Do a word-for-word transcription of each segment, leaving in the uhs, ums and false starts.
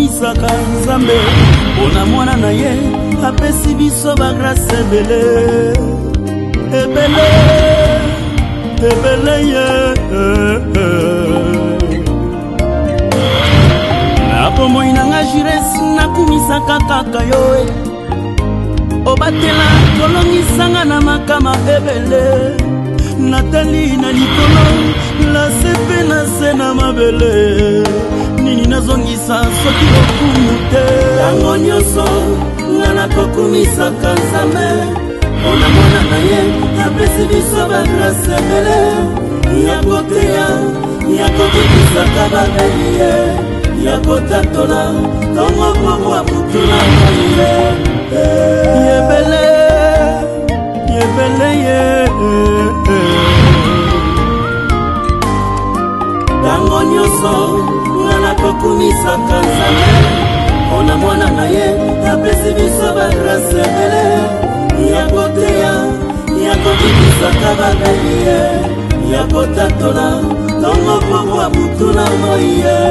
akumisaka nzambe mpona mwana na ye apesi biso bagrase ebele ebele ebele ye na bomoi na nga juresi nakumisaka kaka yo obatela tolongisanga na makama ebele natali na likolo la sepe na se na mabele nini nazongisa soki okumu te yango nyonso nga nakokumisaka nzambe mpona mwana na ye apesi biso bagrase ebele ya koteya ya kokikisaka babeli ye ya kotatola tongo moko abutula ye yebele yebele ye tango nyonso nga nakokumisaka nzambe mpona mwana na ye apesi biso bagrase ebele ya koteya ya kokikisaka babeli ye ya kotatola tongo moko abutula ye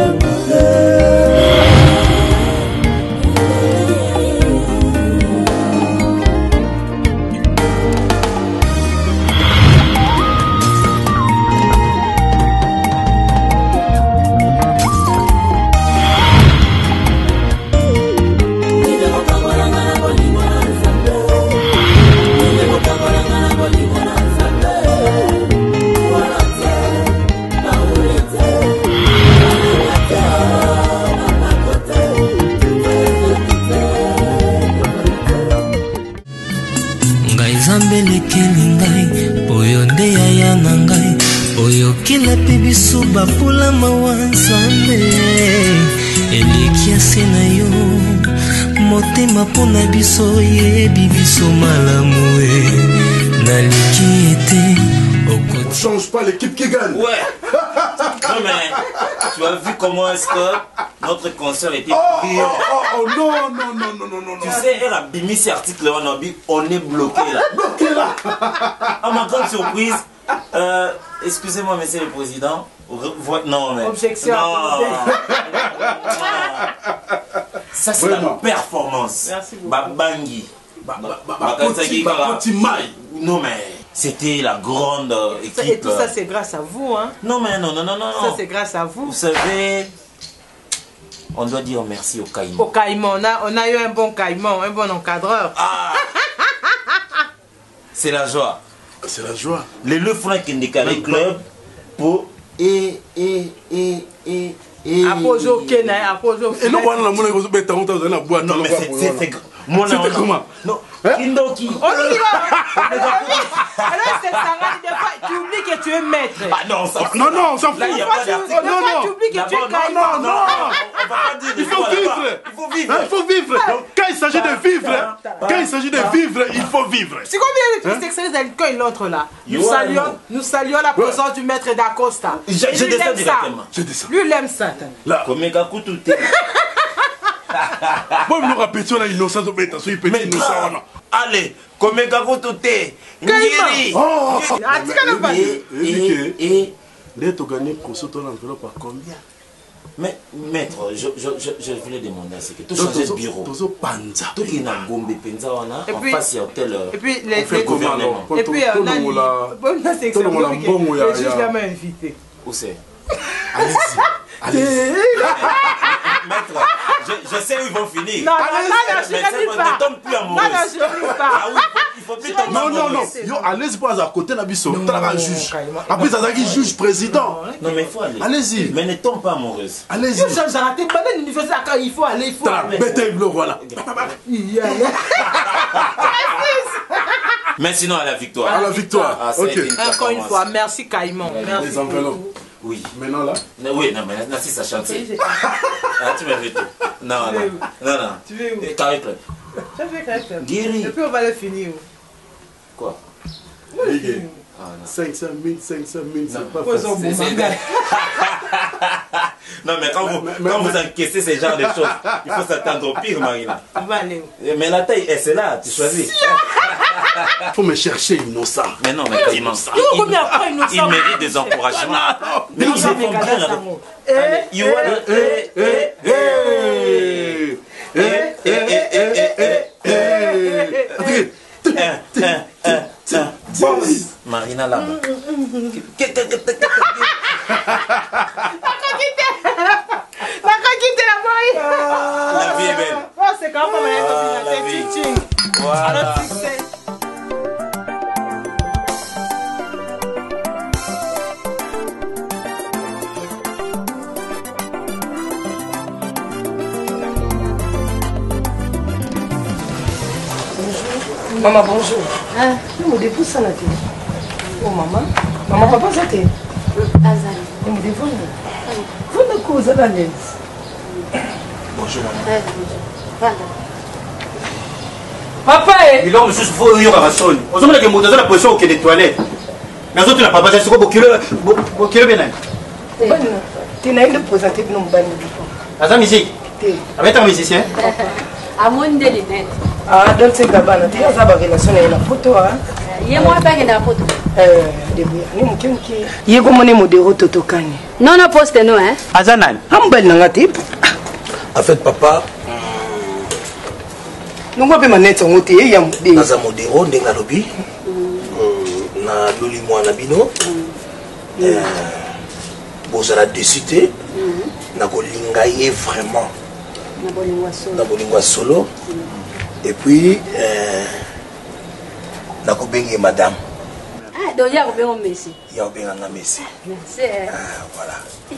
bapula mawanzambe elikiase na yo motema mpona biso yebi biso malamu e naliki ete on change pas l'équipe qui gagne. Ouais. Non mais tu as vu comment est-ce que notre concert était oh, pire. Oh, oh, oh non non non non non non. Tu sais elle a mis cet article on a dit on est bloqué là. Bloqué là. À ma grande surprise, euh, excusez-moi monsieur le président. Non mais objection. Non. Ça c'est la performance. Merci beaucoup. Babangi. Non mais c'était la grande équipe. Et tout ça c'est grâce à vous hein. Non mais non non non non. Ça c'est grâce à vous. Vous savez, on doit dire merci au Caïman. Au Caïman, on a, on a eu un bon Caïman, un bon encadreur. Ah. C'est la joie. C'est la joie. Les le font qui décalé club pour et et et et et. Apojo Kena, Apojo. Et non, on a mon égo bête on t'a donné la boîte. Non mais c'est c'est mon c'était comment? Non. Kindoki. On y va. Alors c'est ça, des fois tu oublies que tu es maître. Ah non, ça. Non non, on s'en fout. Là, il y a pas d'article. Non non, tu oublies que tu es Caïman. Non non, on va pas dire. il faut vivre. Il faut vivre. Il faut vivre. Quand il s'agit de vivre, quand il s'agit de vivre, il faut vivre. C'est combien de extraits quand il entre là? Nous saluons, nous saluons la présence du maître d'Acosta. Je descends directement. Je descends. Lui il aime ça. Là. Comme un coup tout est. Moi, je me rappelle, tu as l'innocence de bête, tu es petit innocent. Allez, comme un gars tout est. Ngiri. Oh, et et et. Là, tu gagnes pour ce ton enveloppe par combien? Mais, maître, je, je, je, je voulais demander à ce que tu changes de bureau. Tout qui est dans Gombe, Penza, on a en face, il y a hôtel. Et puis, les gouvernements. Et puis, on a dit, bonne section, le juge l'a même invité. Où c'est? Allez-y. Allez-y. Maître, je, je sais où ils vont finir. Non, non, non, je ne dis pas. Ne tombe plus amoureuse. Non, non, je ne dis pas. Ah oui, il faut plus tomber non, non, non. Yo, allez-y pas à côté d'Abisso. Tu as un juge. Après, ça qui juge président. Non, mais il faut aller. Allez-y. Mais ne tombe pas amoureuse. Allez-y. J'ai raté pas l'université quand il faut aller, il faut aller. Bête bleu, voilà. Mais sinon, à la victoire. À la victoire. Ah, ok. Encore une fois, merci Caïman. Merci. Les enveloppes. Oui. Maintenant là? Oui, non, mais là, si ça chante. Ah, tu m'as vu tout. Non, non. Non, non. Tu veux où? Carré club. Tu veux Carré club? Guéri. Et puis on va le finir. Quoi? cinq cent mille, cinq cent mille, c'est pas facile. Non, mais quand vous, mais, quand mais, vous encaissez ce genre de choses, il faut s'attendre au pire, Marina. On va aller où? Mais la taille, c'est là, tu choisis. Il faut me chercher innocent. Mais non, mais innocent. Il, il, il mérite des encouragements. Mais ils font bien. Eh, you want eh, eh, eh, eh. Marina là. La vie est belle. Oh, c'est quand même un Voilà. Maman, bonjour. Ah. Je me dépose ça, Naté. Oh, maman. Maman, papa, ça t'est. Azali. Je me dépose. Vous ne causez pas l'aise. Bonjour, maman. Eh, bonjour. Voilà. Papa, eh. Il homme juste faut y avoir la sonne. Aux hommes qui montent dans la position au des toilettes. Mais autres n'a pas passé ce qu'on kilo kilo bien. Tu n'as pas présenté de nos bannis. À ta musique. Avec un musicien. À mon délinet. Ah, donc c'est Gabana. Tu as une relation avec la photo, hein? Il y a moi pas qui n'a photo. Euh, débrouille. Ni mon qui qui. Il y a comme on est modéré Totokani. Non, non, poste nous, hein? Azanan. Hambal n'a type. En fait, papa, nous on peut manette on était il y a des. naza modéro ndenga lobi. Na loli moi na bino. Euh, bozala décidé. Na kolinga ye vraiment. Na bolingwa solo. Na bolingwa solo. Et puis, euh, na kobengi madame. Ah, donc il y a bien un messi. Ya obenga nga Messi. Merci. Ah, voilà.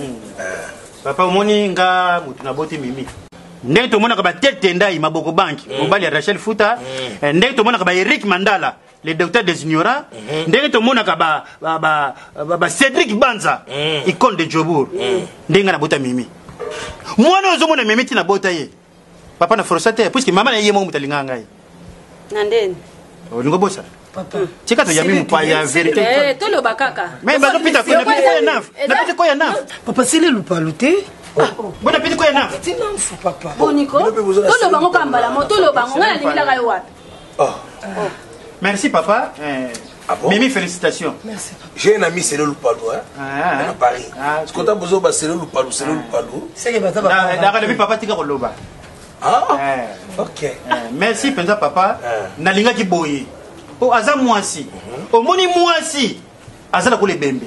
Papa omoni nga mutu na boti mimi. Ndenge tomona ka ba tete ndai maboko banki. Mobali ya Rachel Futa. Ndenge tomona ka ba Eric Mandala, le docteur des ignorants. Ndenge tomona ka ba ba ba ba Cédric Banza, icône de Djobour. Ndenge na bota mimi. Mwana ozomona mimi tina bota ye. Papa na forosate puisque maman na yemo mutalinga ngai. Nandeni. Olingo bosa. Papa. Chika to yami mpa ya vérité. Eh, tout le bakaka. Mais bazo pita ko na pita ko ya naf. Na pita ko ya naf. Papa, c'est le loupalouté. Bon pita ko ya naf. C'est non fou, papa. Boniko. Tout le bango kambala mo, tout le bango ngana limila ka yowa. Oh. Merci papa. Ah bon? Mimi, félicitations. Merci, papa. J'ai un ami, c'est le Loupalou, hein, Ah, à Paris. Ah, Parce que quand tu as c'est le Loupalou, c'est le Loupalou. C'est que papa. D'accord, le papa tika koloba. Ah, Eh, ok. eh, merci penza papa. Eh. Nalinga ki boye. O aza mwasi. O moni mwasi. Aza na kole bembe.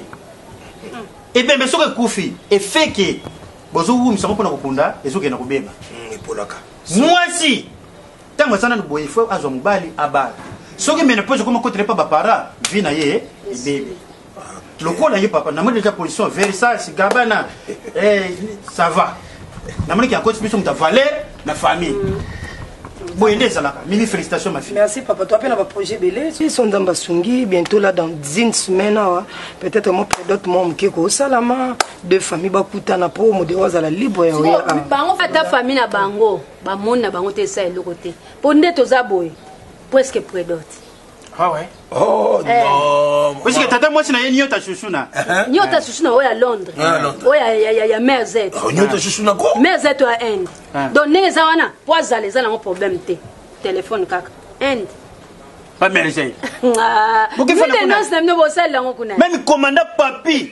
E bembe soka kufi. E feke. Bozo wu misamo pona kokunda, ezoke na kubeba. Et pour la cas. Mwasi. Tango sana boye fo azwa mubali abala. Soki mena pose comme côté pas bapara, vina ye e bebe. Lokola ye papa, na mode déjà position Versace, Gabana. Eh, ça va. Na mode qui a côté plus ta valeur, la famille. Bon, il est là. Mille félicitations, ma fille. Merci, papa. Toi, appelles un projet belé. Ils sont dans Basungi, bientôt là, dans une semaine. Peut-être moi, d'autres membres qui sont au Salama, deux familles, Bakuta, na po, modéroise à la libre. Bango fata famille na bango, ba monde na bango te sa le côté. Ponde to zaboy, presque près d'autres. Ah ouais. Oh non. Parce que tata moi c'est na nyota chouchouna. Nyota chouchouna oya Londres. Oya ya ya ya mère Z. Nyota chouchouna quoi? Mère Z to Inde. Donc ne za wana, poza les ala un problème te. Téléphone kaka. Inde. Pas merci. Ah. Vous Pourquoi les noces na mno bosal la ngokuna. Même commandant papi.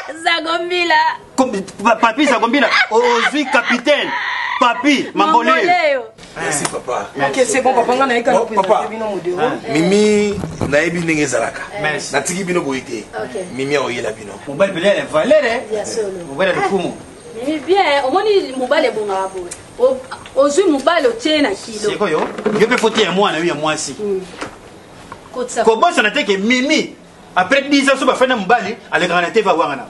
Zagombila. Papi Zagombila. Ozui capitaine. Papi Mangolé. Merci papa. Ok, c'est bon, papa. On a Bon, papa. un Mimi, naebi ndenge zalaka. Merci. Natiki bino boité. Mimi oyela bino. Mon bel belé elle valeur hein. Bien sûr. Mon bel le kumu. Mais bien, au moins mobile bon ngabo. Ozui mobile otie na kilo. C'est quoi yo? Je peux foutre un mois na huit mois si. Comment ça n'a été que Mimi après dix ans sur ma fin de mobile, elle grande va voir na.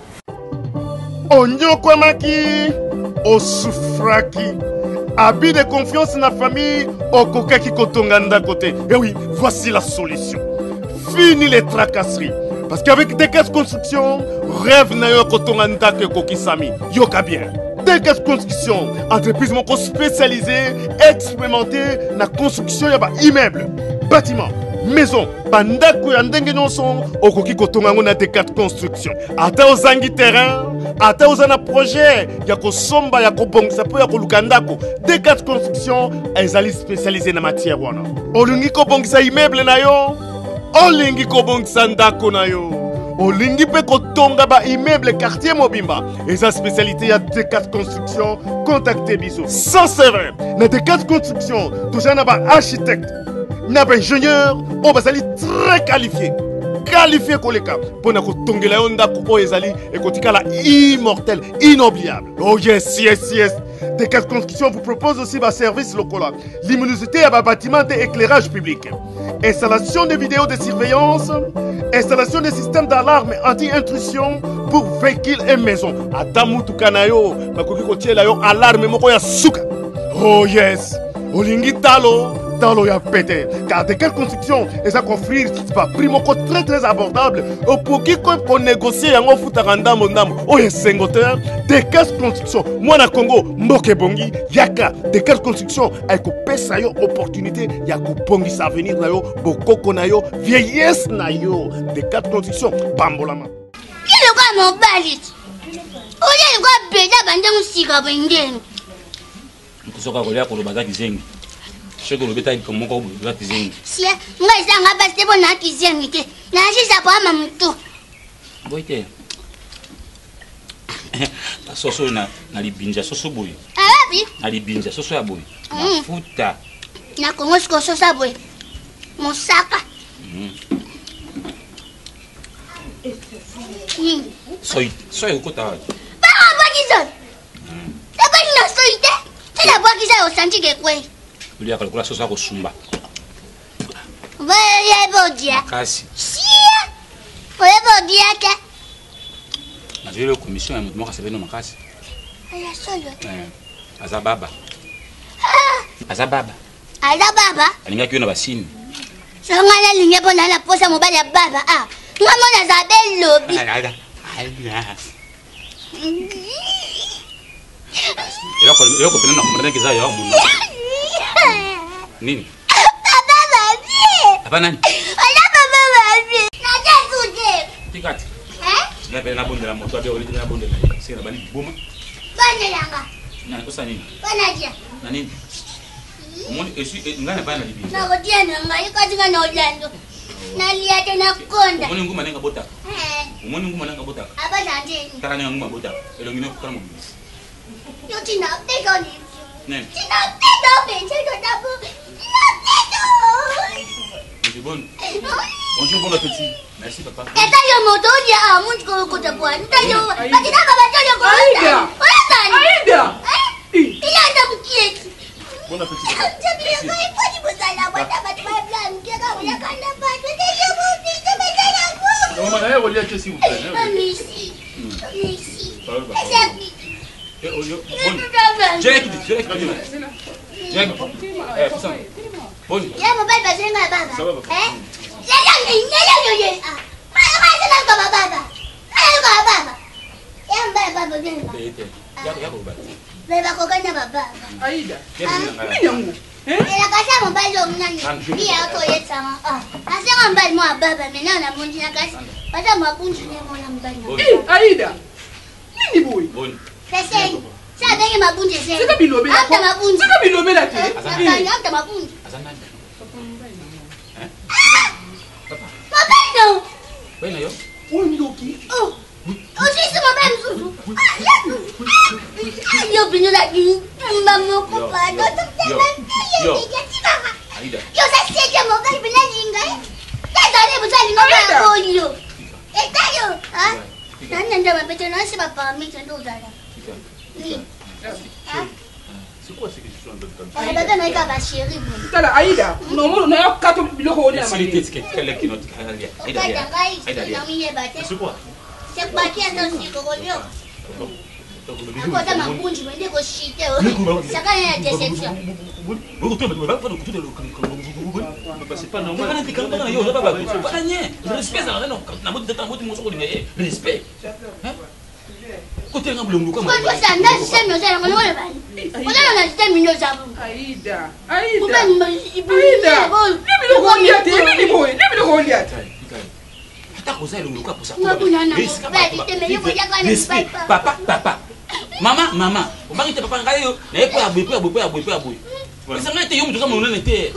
Onyokwamaki osufraki abus de confiance dans la famille okokaki kotonganda côté. Et oui, voici la solution. Fini les tracasseries. Parce qu'avec des caisses construction, rêve na yo kotonganda ke kokisami. Yoka bien. Des caisses construction, entreprise moko spécialisée, expérimentée na construction ya ba immeuble, bâtiment, maison, bandako ya ndenge nyonso okoki kotonga ngo na des quatre construction. Ata ozangi terrain, ata ozana projet ya kosomba ya kobongisa po ya koluka ndako, des quatre construction ezali spécialisé na matière wana. Olingi kobongisa immeuble na yo, olingi kobongisa ndako na yo, olingi pe kotonga ba immeuble quartier mobimba. Et sa spécialité ya D quatre construction, contactez biso. Sans serveur, na D quatre construction, toujours na ba architecte. na ingénieur o bazali très qualifié qualifié koleka pona ko tongela onda ko ezali et kotikala immortel inoubliable. Oh yes yes yes. Des quatre constructions vous proposent aussi ma service local. L'immunité à bâtiment d'éclairage public. Installation de vidéos de surveillance. Installation de systèmes d'alarme anti-intrusion pour véhicules et maisons. Adamu tukanayo, makoki kotiela yo alarme moko ya suka. Oh yes. Olingi talo. Dans l'eau ya pété. Car de quelle construction et ça confrir pas prix moko très très abordable au pour qui qu'on négocie en futaranda mon âme oh yes sengoteur de quelle construction moi na Congo mboke bongi yaka de quelle construction avec pesa yo opportunité ya ko bongi sa venir na yo bokoko na yo vieillesse na yo de quelle construction bambolama il quoi mon balit oye quoi beda bande musika bendeni kusoka kolea ko lobaza kizengi. Je vais vous dire que mon corps est cuisine. Si, moi, je vais vous dire que cuisine. Je vais vous dire que je vais la sauce na na libinja sauce boy. Ah oui. Na libinja sauce ya boy. Mafuta. Na kongo sko sauce ya boy. Mosaka. Mm. Soy soy ko ta. Ba ba kizon. Ta ba na soy te. Tu la bois kizon au senti que quoi. Il y a quelque chose à Sumba. Va y bodia. Kasi. Si. Va y bodia que. Na vile commission ya mtu mmoja sabeni makasi. Aya solo. Eh. Azababa. Azababa. Azababa. Alinga kiona basini. Songala linge bona la posa mobile ya baba. Ah. Ngamo na zabel lobby. Ala. Ala. Yoko yoko pena na kumrenda kizayo au muno. Nini? Baba babi. Apa nani? Ala baba babi. Na jesude. Tikati. Eh? Nga pena na bonde la moto abe oli na bonde la. Sina bani boma. Bana yanga. Na kosa nini? Bana dia. Na nini? Umoni esu ngana bana libi. Na godia na ngai ka tinga na Orlando. Na lia tena konda. Umoni nguma nenga bota. Eh. Umoni nguma nenga bota. Aba janje. Kara nenga nguma bota. Elo ngine kukara mo. Yo tina teko ni. Nani? Tina teko be teko tabu. C'est bon. Bonjour, bon appétit. Merci papa. Et t'as eu mon dos, il y a un monde qui côté bois. T'as eu. Patina baba t'as eu quoi? Aïda. Aïda. Il y a un qui est. Bon appétit. Tu bien quand il faut du bout la boîte à battre ma blâme. Qui a quand il y a quand la boîte. T'as eu mon fils de mettre la boîte. Non, maman, elle relie s'il vous plaît. Mais ici. Mais ici. Eh, oh, yo. Bon. J'ai qui dit, j'ai qui dit. J'ai qui. Eh, ça. Bon. Ya mo baba zenga baba. Eh? Ya ya ya ya ya ya. Ma ma zenga baba baba. Ayo baba. Ya mbaya baba zenga. Tete. Ya ya baba. Baba ko kana baba. Aïda. Mimi yangu. Eh? Ela kasa mo balo mnani. Pia ko yetsama. Ah. Asema mbali mo baba mena na mundi na kasi. Basa mo kunji ne mo na mbali. Eh, Aïda. Nini boy? Bon. Sasa sa bege mabunje sasa. Sika bilobe la. Hata mabunje. Sika bilobe la te. Hata hata mabunje. Azana. Eh? Papa. Papa no. Wewe yo? Wewe ni doki. Oh. Oh, sisi mabaya mzuzu. Yo bino la ki. Mama ko pa do to. Yo. Aïda. Yo sa sete mobile bina jinga. Ya dale butali ngaba ko yo. Eh tayo. Ah. Nani ndio mapeto na si papa mimi ndo dada. C'est quoi ce que je suis en train de faire? Baba na ika ba chérie. Tala Aïda. Non mo na yokato biloko woni na mali. C'est que quelle qui notre Aïda. Aïda. Aïda. C'est quoi? C'est pas qui est dans ce coronio. Ako ta makunji mwende ko shite. Saka na deception. C'est pas normal. Respect. Côté ngabulungu kama. Kwa sasa ndasi sema sana ngone wale bali. Wala na sita minyo zabu. Aïda. Aïda. Kumbe Aïda. Nibi lo ko liate, nibi boy, nibi lo ko liate. Hata koza ile nguluka posa. Respect. Papa, papa. Mama, mama. Ubangi te papa ngai yo. Na epo ya boy, epo ya boy, epo ya boy, epo ya boy. Sasa ngate yo mtu kama unene te.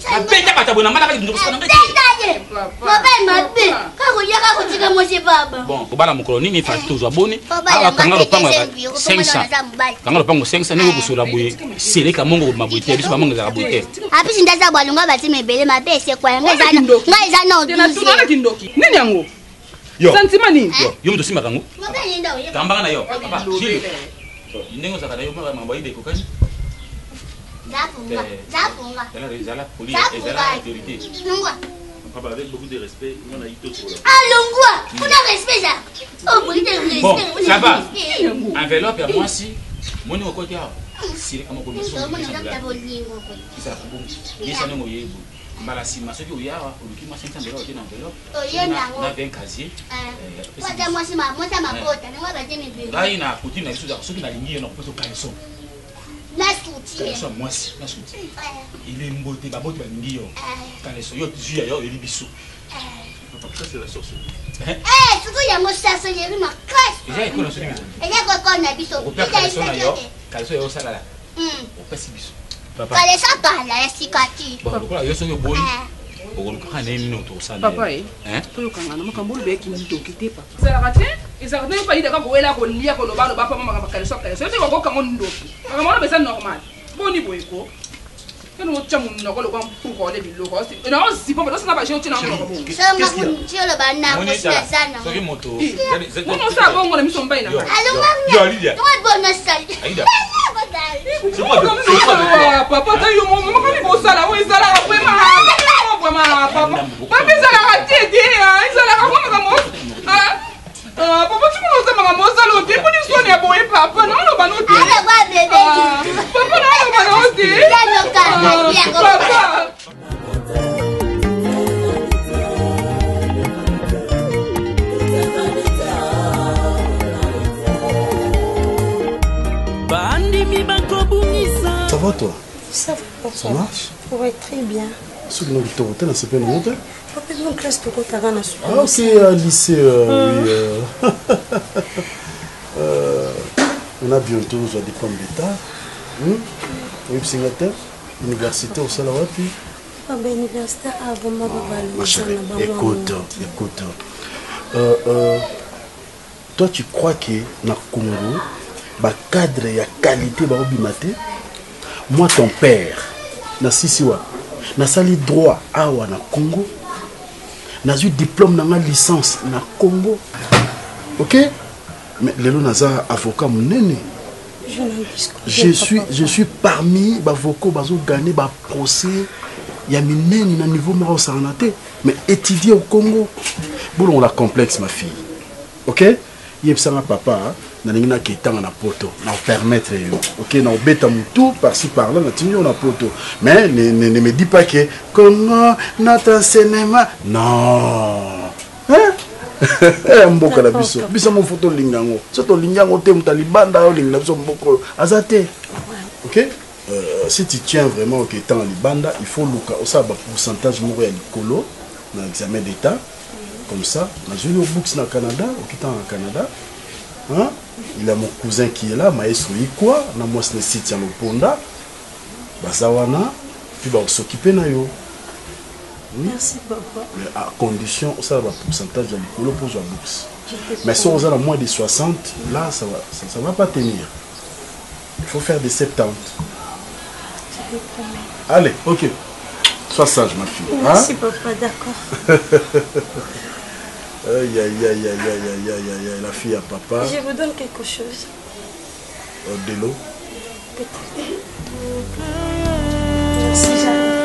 Beta bata bona mala ka ndoko sona ngete. Papa mabe. Ka go ya ka go tsika mo se baba. Bon, ko bala mokolo nini fa tozwa boni. Ala kanga lo pango cinq cents. Kanga lo pango cinq cents ne go sura boye. Seleka mongo maboye te biso mongo za boye. Api sinda za balunga bati mebele mabe se kwa ngeza na. Ngeza na Tena tuna kindoki. Nini yango? Sentiment nini? Yo mto simba kango. Mabe yenda oye. Tamba na yo. Papa, jili. Ningo za kana yo mama mambo ibe kokani. Zapunga. Zapunga. Elle a déjà la police, elle a l'autorité. Lungwa. Papa, avec beaucoup de respect, on a eu tout pour là. Ah, Lungwa, on a respect ça. Oh, beaucoup de respect. Bon, ça va. Enveloppe à moi si. Mon au côté. Si les camarades sont là. Ça va bon. Les ça nous y est. Malasi, ma soeur qui est là, le qui m'a cinq cents dollars dans enveloppe. Oh, il y a un casier. Euh, moi moi c'est ma moi c'est ma pote, moi va dire mes bébés. Là, il a coutume à ceux qui n'a ligne, on peut se caleçon. La soutien. Caleçon moi si, la soutien. Il est mboté, ba bote ba ndio. Caleçon yo tu ya yo eli biso. Ça c'est la source. Eh, surtout il y a mon ça ça j'ai ma classe. Déjà il connaît ce numéro. Et là quoi on a biso. On peut caleçon yo. Caleçon yo ça là. Hum. On peut si biso. Papa. Caleçon pas là, sikati. Bon, pourquoi yo so yo boy. Okolukana nini otosa na. Papa eh. Hein? Toyo kangana makambolo be kinito kite papa. Ça la raté? Ils ont pas idée quand wela ko lia ko loba loba papa mama kaleso kaleso. Te ko kango ndoki. Makamona besa normal. Boni boyko. Que nous tchamu no ko loba pour le bilo ko. Non, si papa ça na ba je tina ko bo. Ça ma ko tio le bana ko sana. Soki moto. Comment ça bon on a mis son bain là. Allô maman. Yo Lydia. Toi bonne salle. Aïda. C'est quoi de papa ta yo maman ko mi bo sala o sala après ma. Papa, papa, ça l'a raté, ça l'a raté, maman. Ah, papa, tu me dis, maman, ça l'a raté, pour nous soigner, bon, papa, non, non, non, non. Ah, bébé. Papa, non, non, non, non. Papa. Ça va toi? Ça va. Ça marche? Oui, très bien. Ce que nous avons fait, c'est pas le monde. Papa, mon classe de Rotagana. Ah, ok, à lycée, euh, oui. Euh, euh, on a bientôt un diplôme d'État. Hum? Oui, psychiatre, université au Salawapi. Ah, ben, université avant ma Ma chérie, écoute, écoute. Euh, euh, toi, tu crois que dans le Congo, le cadre et la qualité, moi, ton père, na Sisiwa. Na sali droit awa na Congo. Na eu diplôme na licence na Congo. OK? Mais lelo naza avocat munene. Je suis je suis parmi ba avocats bazo gagner ba procès ya minene na niveau moko sanate mais étudier au Congo. Bon on la complexe ma fille. OK? Yebsanga papa na ningina ketanga na poto na permettre yo. OK, na obeta mutu par-ci par-là na tinyo na poto. Mais ne, ne, ne me dis pas que comment notre cinéma non. Hein? Mboka la biso. Biso mon photo lingango. Soto lingango te mutalibanda yo lingna biso mboko azate. OK? Euh, si tu tiens vraiment au ketan à libanda, il faut luka au ça ba pourcentage moko ya likolo na examen d'état. Comme ça, na joli au books na Canada, au ketan au Canada. Hein? Il a mon cousin qui est là, maestro Ikwa, na moi c'est le site ya Loponda. Bazawana, puis va s'occuper na yo. Merci papa. Mais à condition ça va pourcentage de l'école pour jouer books. Mais si on a moins de soixante, là ça va ça, ça va pas tenir. Il faut faire des septante. Allez, OK. Sois sage ma fille. Merci hein? papa, d'accord. Aïe, aïe, aïe, aïe, aïe, aïe, aïe, aïe, la fille à papa. Je vous donne quelque chose. Euh, de l'eau. Peut-être. Merci, Jeanne.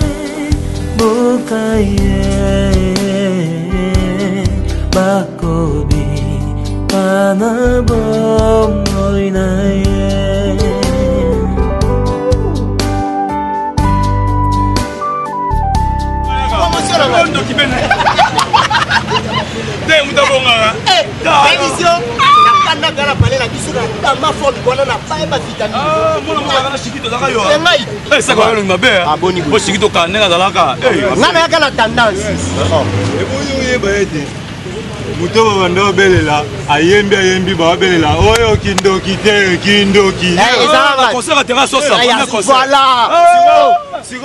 Muto bando belela ayembi ayembi ba belela oyo kindoki te kindoki eh ça va concert à terrasse ça voilà siro siro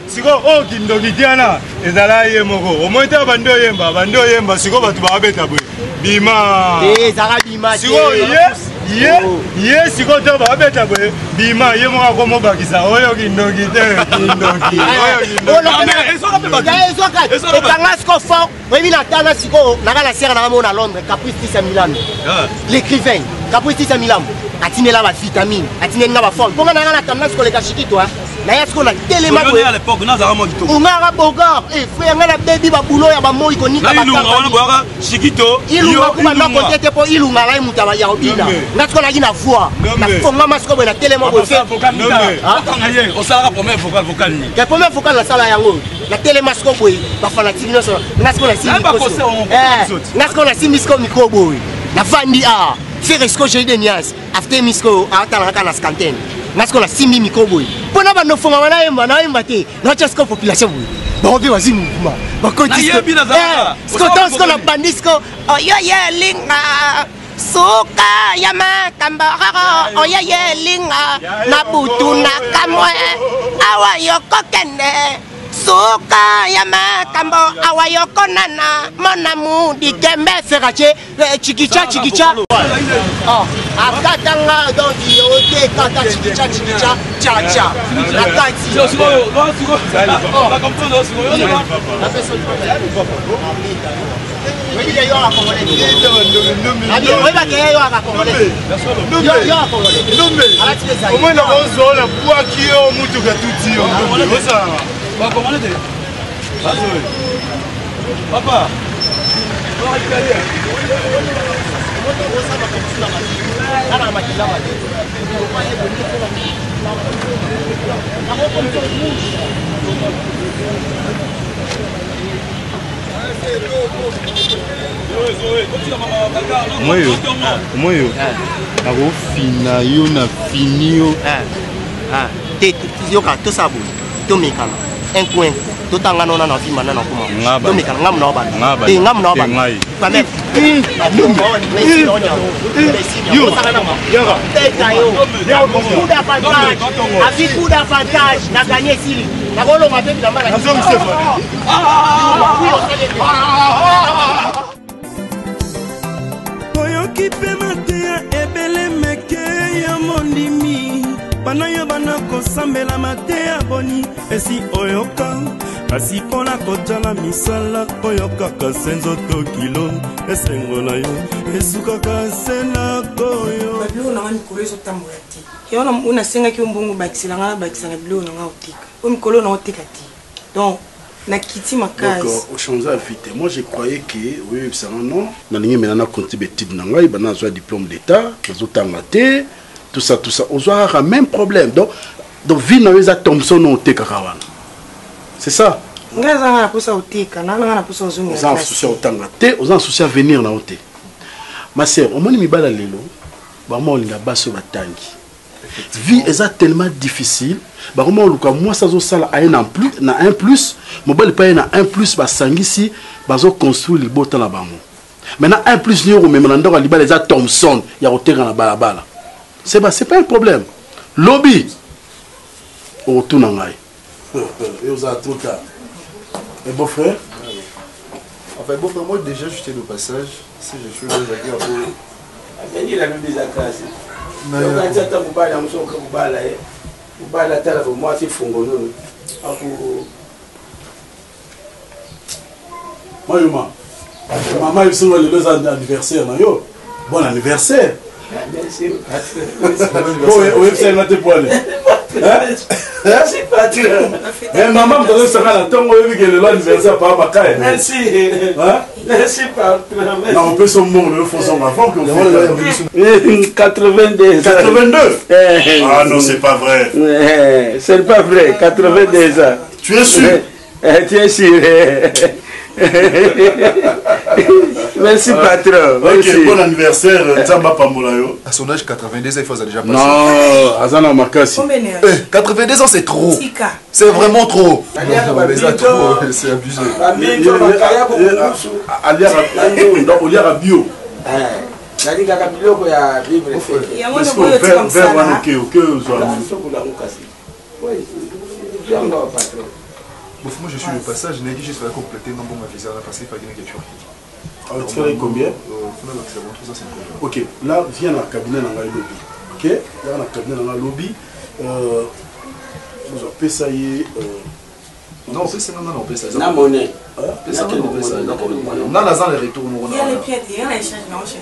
siko o kindoki tiana ezala ye moko omoi te bando yemba bando yemba siko bato babeta boye bima eh zara bima siko ye ye ye siko te babeta boye bima ye moko komo bakisa oyo kindoki te kindoki oyo kindoki etanga siko fort oyebi na tana siko naka na sere nanga mona Londres Caprice Tissa Milan l'écrivain Caprice Tissa Milan atinela ba vitamine atineli nga ba forme mponga nanga na tana siko leka shikito naya siko na telema boye à l'époque nazara mo kitoko ongara bogar e frère nga na bebi ba bulo ya ba moi konika ba ilunga wana boyaka shikito ilunga kuba na kote te po ilunga lai mutaba ya obina nga siko na gina voix na fonga masiko boye na telema boye aye osala première vocale vocale ni ka première vocale la sala yango na telema siko boye ba fanatique no so nga siko na simbi eh nga siko na simbi siko micro boye na vandi a faire ce que j'ai de nias after misko atala kana scanten nasko la simbi mikoboy pona ba no fonga wana yemba na yemba te na chasko population boy ba obi wazi mouvement ba koti eh sko tansko la bandisko oyo ye linga suka ya makambara oyo ye linga na butu na kamwe awa yoko kende suka ya makambo awayoko nana monamu dikembe ferache chikicha chikicha oh akatanga dondi ote kata chikicha chikicha cha cha akati sio sio sio va comprendre sio oui yo a congolais abi oui ba ke yo a congolais yo yo a congolais ala tizai au moins na bozo na kwa kio mutu ka tuti yo osa va comment le papa on va récupérer moyo moyo ako fina yo na finio ah te yoka to sabu to mekana un coin to tanga nona na fi manana kuma to mekana ngam na ba te ngam na ba quand même yo yo te tayo coup d'avantage avec coup d'avantage na gagner sili na golo mabe bilamba na oyoki pe mateya ebele meke ya mondimi bana yo bana kosambela mateya boni esi oyoka kasi mpona kotala misala oyo kaka se nzoto kilo esengo na yo esukaka se na koyo babilo nanga mikolo ezotambola te yo wana asengaki yo mbongo bakisela nga bakisanga bilo nanga otika o mikolo na otika te donc nakiti makasi donc au changer vite moi je croyais que oui ça non nalingi maintenant compter betide na ngai bana azwa diplôme d'état bazotanga te tout ça tout ça ozwa même problème donc donc vie na eza Thompson on te kakawana c'est ça ngai zanga na posa otika na nga na posa ozunga aux en souci otanga te aux en souci à venir na ote ma sœur au moni mibala lelo ba mo linga baso batangi vie eza tellement difficile ba comment luka moi ça zo sala a un plus na un plus mobile pa na un plus ba sangisi bazo construire libota na bango maintenant un plus ni ko même na ndoko libala eza Thompson ya oteka na balabala c'est pas c'est pas un problème lobby au tout na ngai et aux trop tard et beau frère enfin beau frère moi déjà j'étais de passage si je suis là j'ai regardé Apendi la même des accases. Non, quand tu as mobile à monsieur comme mobile là, mobile là tala pour moi c'est fongo non. Ako moi maman maman ils sont les deux anniversaires na yo. Bon anniversaire. Merci. Bon oui c'est là tes poils. Merci patron. Mais maman me donne ça là tant on veut que le anniversaire pas ma caille. Merci. Hein? Merci patron. Non on peut son monde le font son avant que quatre-vingt-deux. quatre-vingt-deux. Ah non c'est pas vrai. C'est pas vrai quatre-vingt-deux ans. Tu es sûr? Tu es sûr. Merci patron. Ok, bon anniversaire Nzamba Pambolayo. À son âge quatre-vingt-deux ans il faut déjà passer. Non, Azana Makasi. quatre-vingt-deux ans c'est trop. C'est vraiment trop. C'est abusé. Aliara bio. Nani kaka biloko ya vivre fait. Ya mwana boyo tika msala. OK, OK, Sokula mukasi. Oui, yango patron. moi je suis le passage, je n'ai juste pas compléter non bon ma visa parce qu'il fallait que tu alors tu fais combien? Ok, là viens dans le cabinet dans le lobby. Ok, là dans le cabinet dans le lobby, euh, vous avez ça y est. Non, on peut ça, non, non, on peut ça. Na monnaie. On peut ça, on peut ça. On a l'argent les retours. Il y a les pieds, il y a les échanges, mais on cherche.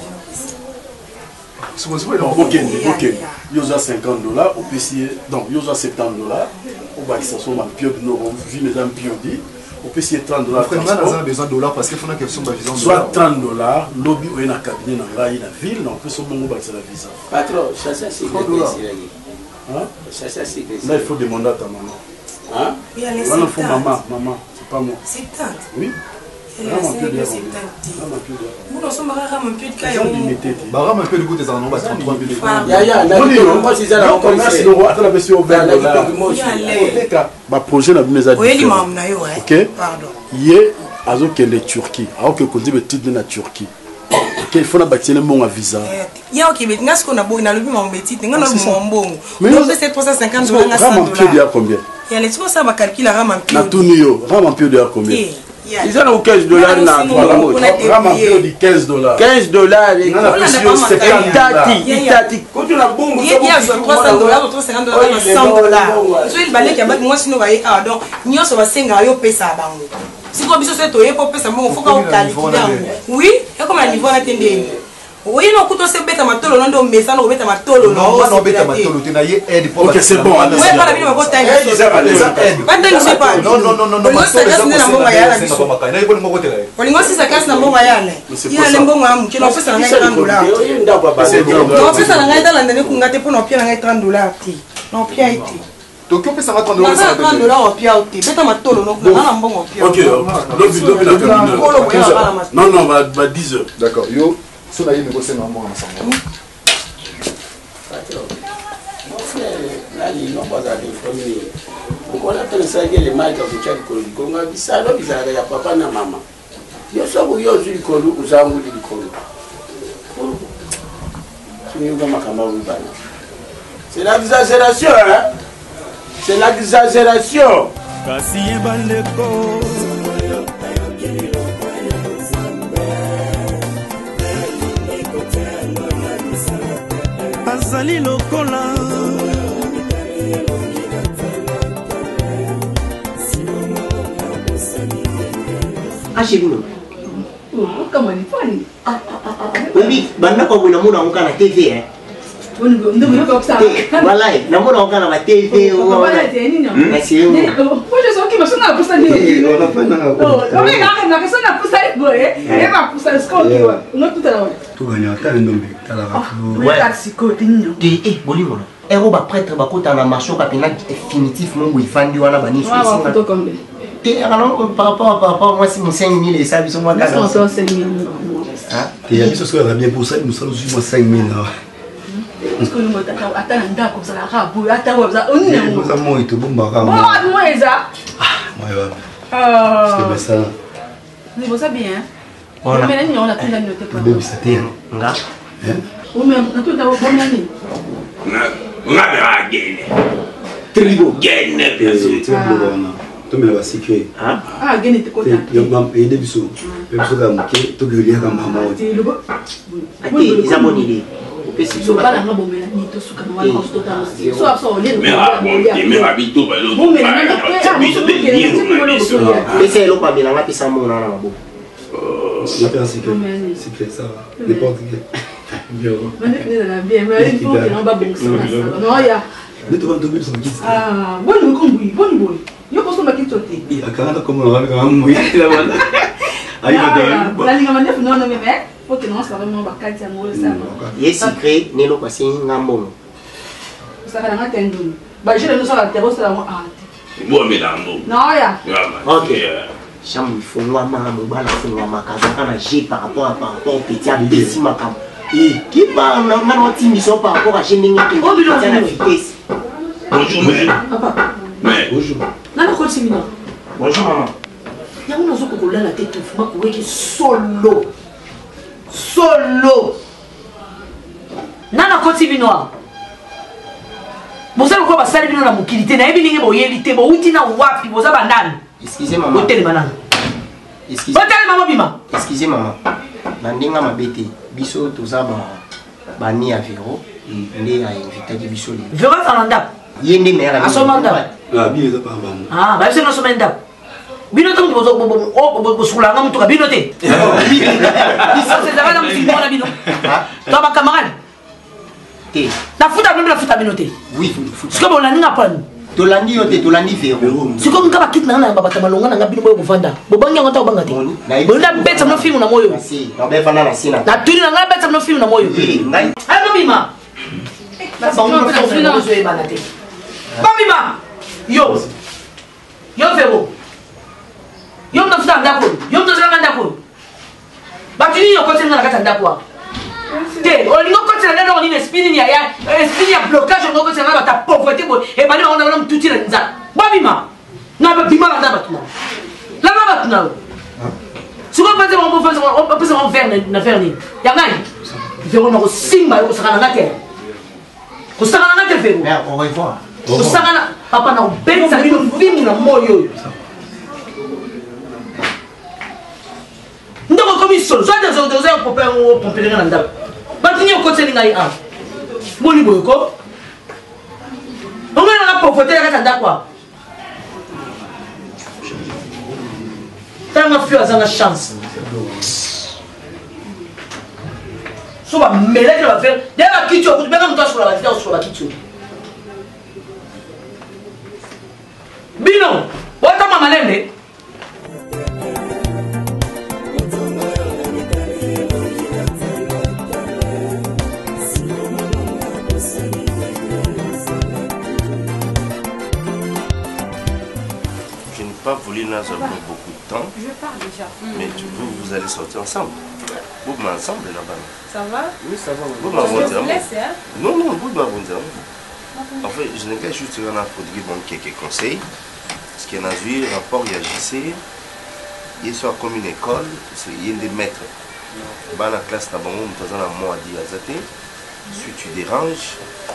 Ok, ok. Il y a cinquante dollars, au P C, donc il y a soixante-dix dollars, au bas qui sont en pied de nos vu mesdames piodi, au P C trente dollars. Vraiment, on a besoin de dollars parce qu'il faut que soit visa. Soit trente dollars, lobby ou un cabinet dans la ville, donc il faut bon au bas de la visa. Patron, ça c'est trente dollars. Ça c'est là il faut demander à ta maman. Hein? Il y a les il faut maman, maman, c'est pas moi. C'est tante. Oui. Il y a les cinquante. Nous nous sommes rares un peu de caillou. Baram un peu de goût des anombres, c'est trente minutes. Ya ya, moi c'est ça la commerce no attends la version vingt dollars. Ba projet na bimeza. Oui, l'imam na yo eh. OK? Pardon. Yé azo kende Turquie. Alors que konzi be titre na Turquie. OK, il faut na bâtir mon visa. Ya OK, mais ngas ko na bo na lobi mon petit, nga na mo mbongo. Donc c'est trois cent cinquante dollars nga cent dollars. Il y a combien? Il y a les choses ça va calculer ram en na tunio, ram en pied de combien? Ils ont quinze dollars na ram en pied de quinze dollars. quinze dollars et itati, itati. Quand tu na bongo, il y a trois cents dollars, trois cent cinquante dollars, cent dollars. So il balé qui a battu moi sinon va ah donc nyoso va senga yo pesa bango. Si ko biso se to yepo pesa mo faut ka calculer. Oui, et comme à niveau na tendé. Oui, non, quand on se bête à ma tolo, non, on met ça, on met à ma tolo. Non, on met à ma tolo, tu n'as aide pour. Ok, c'est bon. Oui, pas la vie, on va pas t'aider. Pas t'aider, je sais pas. Non, non, non, non, non. Moi, ça casse dans mon voyage. Moi, si ça casse dans mon voyage. Il y a les bons hommes qui l'ont fait ça, trente dollars. Non, fait ça, on a dans l'année qu'on a été pour nos pieds, on a trente dollars. Non, pieds été. Donc, on peut ça va trente dollars. trente dollars au pied, bête à ma tolo, non, on a un bon au pied. Ok, lobby, lobby, la cabine. Non, non, va dix heures. D'accord, yo. So là, il négocie normalement ensemble. Mon frère, là, il n'a pas d'informer. Donc, on a pensé que les mails que vous avez collés, qu'on a dit ça, là, ils avaient papa et maman. Ils ont dit qu'ils ont dit qu'ils ont dit qu'ils ont dit. C'est l'exagération, hein? C'est l'exagération. azali lokola Achibino. Comment il faut? Ah oui, banda ko buna muna on kana T V eh. Ndo ndo ko ça. Voilà, na muna on kana T V o. Voilà, c'est nini? Merci. Moi je sens qu'il me sonne pour ça. On a pas na. Oh, mais quand on a sonne pour ça, et va pour ça ce qu'on dit. On tout à l'heure. Tout gagnant, t'as un nom ta la va. Ouais, taxi côté nini? Eh, bolimo. Eh roba prêtre ba kota na marché ka pena définitivement bo ifandi wana bani fisi. Ouais, photo combien? Et alors par rapport par rapport moi si mon cinq mille et ça ils sont moi quatre cent cinq mille. Ah, tu as dit ce qu'on a bien pour ça, nous sommes juste moi cinq mille. Parce que nous attends attends ndako ça la rabu attends ça on est où ça moi itu bomba ka. Moi moi ça. Ah, moi ouais. Euh. C'est ça. Ni vous ça bien. On a mais on a tout la noté pas. Bébé c'était nga. Hein? Ou même on tout d'abord bonne année. On a bien gagné. Trigo gagné bien sûr. Trigo on a. Tu me l'as sécurisé. Ah, ah, gagné tes côtés. Il y a un peu de bisous. Même si tu as manqué, tu peux lire comme maman. Attends, ils ont bonne idée. So pas la bombe là, ni tout ce qu'on va faire totalement. So absolument. Mais ah bon, mais habito ba l'autre. Mais c'est l'eau pas bien là, puis ça mon là là. La personne c'est que ça va. N'importe qui. Bien. Mais là bien, mais il faut que on va bon ça. Non ya. Mais tu vas tomber sur qui? Ah, bon nous comme oui, bon bon. Yo pense que qui sauter. Il a quand même comme on va quand même oui là voilà. Aïe madame. La ligne manef non non mais faut que non ça vraiment bakati ya ngolo ça. Yes secret nelo passé ngambo. Ça va na tendo. Ba je nous ça la terre ça la moi ah. Bon mais là non. Non ya. OK. Cham il faut moi ma mo bala faut moi ma kaza kana j'ai par rapport par rapport au petit à petit makam. Et qui parle na na mission par rapport à générer qui à la vitesse. Bonjour monsieur. Papa. Mais bonjour. Nana ko simina. Bonjour maman. Ya una zo ko la tête fuma ko weki solo. Solo. Nana ko simina. Boza ko ba sali bino na mukilité na yebi ninge boyeli te bo uti na wapi boza bandani. Excusez maman. Hôtel banana. Excusez. Hôtel maman bima. Excusez maman. Bandinga mabete. Biso toza ba ba ni à Véro et ndé a invité qui biso li. Véro Falanda. Yende mère. Asomanda. Ah bien ça pas ban. Ah, ba c'est no somenda. Bino tam bozo bobo o sula ngam to ka bino te. Biso c'est dara na mtimo na bino. To ba camarade. Te. Na futa bino na futa bino te. Oui. Siko bo na ninga pan. Tolandi yote tolandi Véro. Siko ngaba kitna na baba tamalonga na ngabino boyo kuvanda. Bobangi ngota obanga te. Bonda betsa no film na moyo. Si, na be fana na sina. Na tuni na ngaba betsa no film na moyo. Ngai. Ay mabima. Ba bongo ko so na so e banate. Mabima. Yo. Yo Véro. Yo mta futa ndako. Yo mta zanga ndako. Ba tuni yo kote na kata ndako. Te, olingo kote na ndako ni esprit ni ya esprit ya blocage ngo kote na ba ta pauvreté bo e ba le on na mtuti na nza. Mabima. Na ba bima na ndaba tuna. La ba tuna. Siko pese on peut faire on peut on faire na faire ni. Ya ngai. Véro na ko simba yo saka na ngate. Ko saka na ngate Véro. Mère, au revoir. Ko saka na papa na benza bino film na moyo. Ndoko comme solo, soit des autres des pour faire pour faire na ndaba. Batini au côté ngai a. Moni boyoko. On va na pauvreté ya kata quoi. Tanga fio azanga chance. So ba mele que va faire. Dès kitu ko beka mtu asura la vidéo sur la kitu. Bino, wata mama lembe. Pas voulu nous avoir beaucoup de temps. Je pars déjà. Mais tu, vous, vous allez sortir ensemble. Vous ensemble là-bas. Ça va? Oui, ça va. Vous Je vous laisse, hein? Non, non, vous m'avez En fait, je n'ai qu'à juste rien à prodiguer quelques conseils. Parce qu'il y a un rapport, il y a J C. Il y a comme une école, il y a des maîtres. Dans la classe, tu as un mois à dire si tu déranges,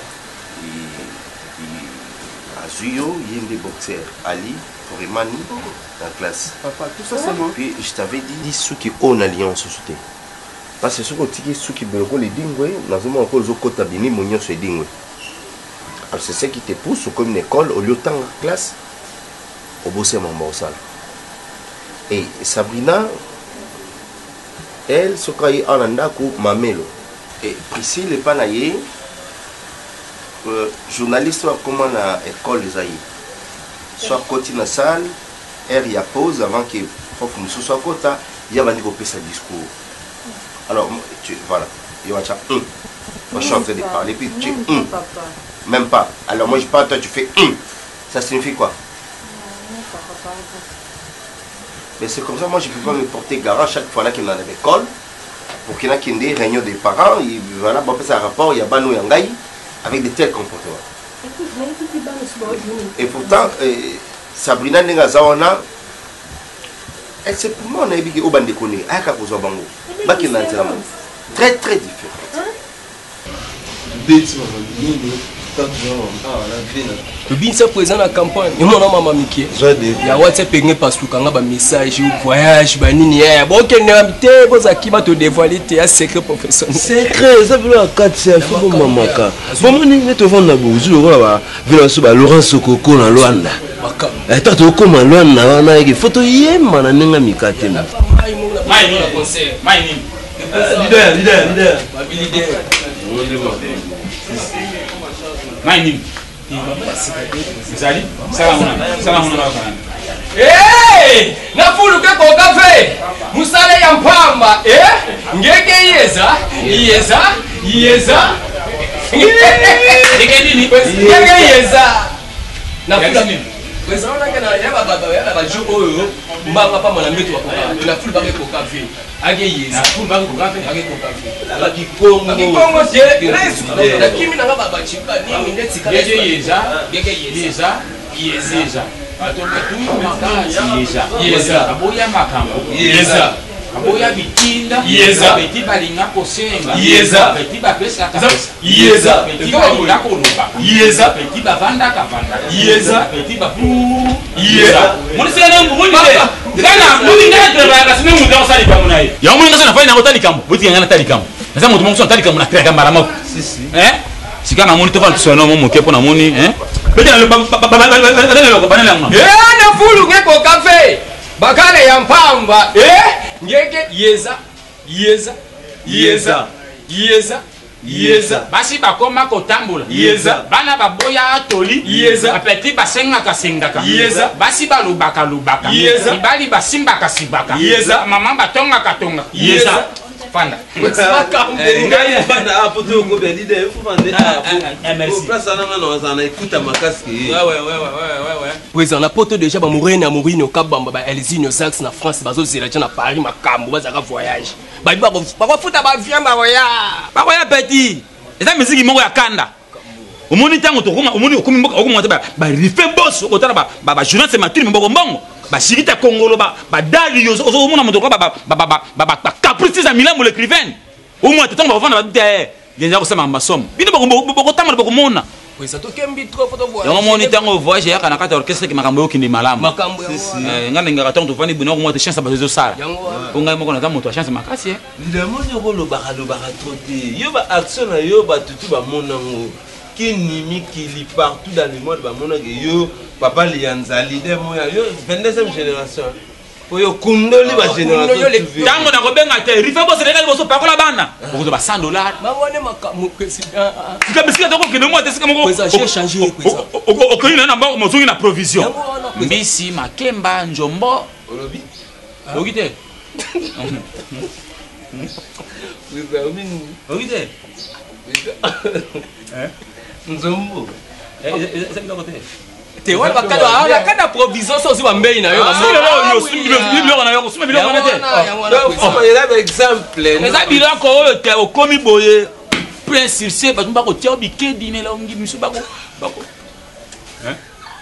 à Zuyo, il y a des boxeurs. Ali, Remani dans la classe. Papa, tout ça c'est moi. Puis je t'avais dit ceux qui ont une alliance société. Parce que ceux qui ont les dingwe, nous avons encore les autres qui ont les dingwe. C'est ce qui te pousse comme une école au lieu de la classe au bosser mon bossal. Et Sabrina, elle, ce qu'elle a en andako mamelo. Et Priscille n'est pas naïe. Journaliste comment la école les aïe. Soit côté na salle, elle y a pause avant que prof nous soit côté, il y a venu couper sa discours. Alors tu voilà, il va dire hum. Moi je suis en train de parler puis tu hum. Même pas. Alors moi je parle toi tu fais hum. Ça signifie quoi? Mais c'est comme ça moi je peux pas me porter garant chaque fois là qu'il est dans l'école pour qu'il y ait des réunions des parents, et voilà, bon ça rapport il y a banou yangai avec de tels comportements. Et pourtant, euh, Sabrina Nengazawana, elle c'est pour moi on a vu au bande connaît, à Kapozo Bango, Bakina très très différent. Tobin sa présent la campagne et mon maman Mickey ya WhatsApp pengue parce que quand ba message voyage ba nini ya bon que ne habité vos akima te dévoiler tes secret professionnel secret ça veut la quatre c'est fou maman ka bon mon ni te vendre bozu ba vila so ba Laurent Sokoko na Luanda eh toi to koma Luanda wana yeke photo yema na nenga mikate na mai ni conseil mai ni leader leader leader ba leader Maïnim. Zali, salam salam Eh, na fulu ke ko café. Musale ya mpamba, eh? Ngeke yeza, yeza, yeza. Ngeke nini? Ngeke yeza. Na fulu. Pesa ona kana ya baba ya ba joko yo. Mbanga pa mona meto wa koka. Na fulu ba ke ko café. Age yeza. Na fulu ba ko café, age ko café. La kikongo. Kikongo je, resu. Na kimi na baba chika nini ndeti kala. Ngeke yeza, ngeke yeza, yeza. Atoka tu makazi yeza. Yeza. Aboya makambo. Yeza. aboya bitinda Yeza. beti balinga kosenga Yeza. beti bapesa kapesa Yeza. beti balinga koloba Yeza. beti bavanda kavanda Yeza. beti ba Yeza. moni sena moni de kana moni ngata ba sina muda osali pa mona ye ya moni ngasa na fanya ngota likambo boti ngana talikambo nasa mutu monso talikambo na peka mara moko si si eh sika na moni to fa tsono mo moke pona moni eh beti na ba ba ba ba ba na ngona eh na fulu ngeko cafe bakale ya mpamba eh ngeke yeza yeza yeza yeza yeza basi bakoma kotambola Yeza. bana baboya atoli Yeza. apeti basengaka sengaka Yeza. basi balobaka lobaka Yeza. mibali basimbaka simbaka Yeza. mama batongaka tongaka Yeza. fanda ngai bana apo to ko be lide fu mande merci place ana ngana wazana ikuta makaski ouais ouais ouais ouais ouais ouais président na poto déjà ba mourene amourini okabamba ba Elzinho Sax na France bazo zela na Paris makambo bazaka voyage ba ba ba futa ba viande ba ya ba ya petit eza miziki moko ya kanda omoni tango to koma omoni okomi mboka okomo ba ba rife boss okotala ba ba journaliste maturi mboko mbongo ba shirita kongolo ba ba dali yo ozo mona moto ba ba ba ba ba caprice za milambo l'écrivain au moins tango ba vanda ba te yenza ko sama masomo bino boko boko tamala boko mona président to kembi trop photo voyage yango moni tango voyage ya kana kata orchestre ki makambo yokindi malamu makambo eh ngana ngaka tango to vani bino ko mo te chance ba zo sala unga moko na ta moto chance makasi eh ndamoni ko lo bakalo bakato te yo ba action na yo ba tutu ba monango kinimi kili partout dans le monde ba monango yo papa lianzali de moya yo vingt-deuxième génération oyo kundoli ba génération tango na ko benga te rife boss reka boso pakola bana okozo ba cent dollars ba wone makambo président sika bisika to ko kende mo te sika moko président j'ai changé président okoni na namba mozungi na provision mbisi makemba njombo olobi okite okite eh nzombo eh c'est bien côté te wala bakalo ala kana provision so si bambei na yo yo yo sumi biloko na yo sumi biloko na te on est là exemple eza biloko oyo te okomi boye prince circe bato bako tia bikedi ne la ongi miso bako bako hein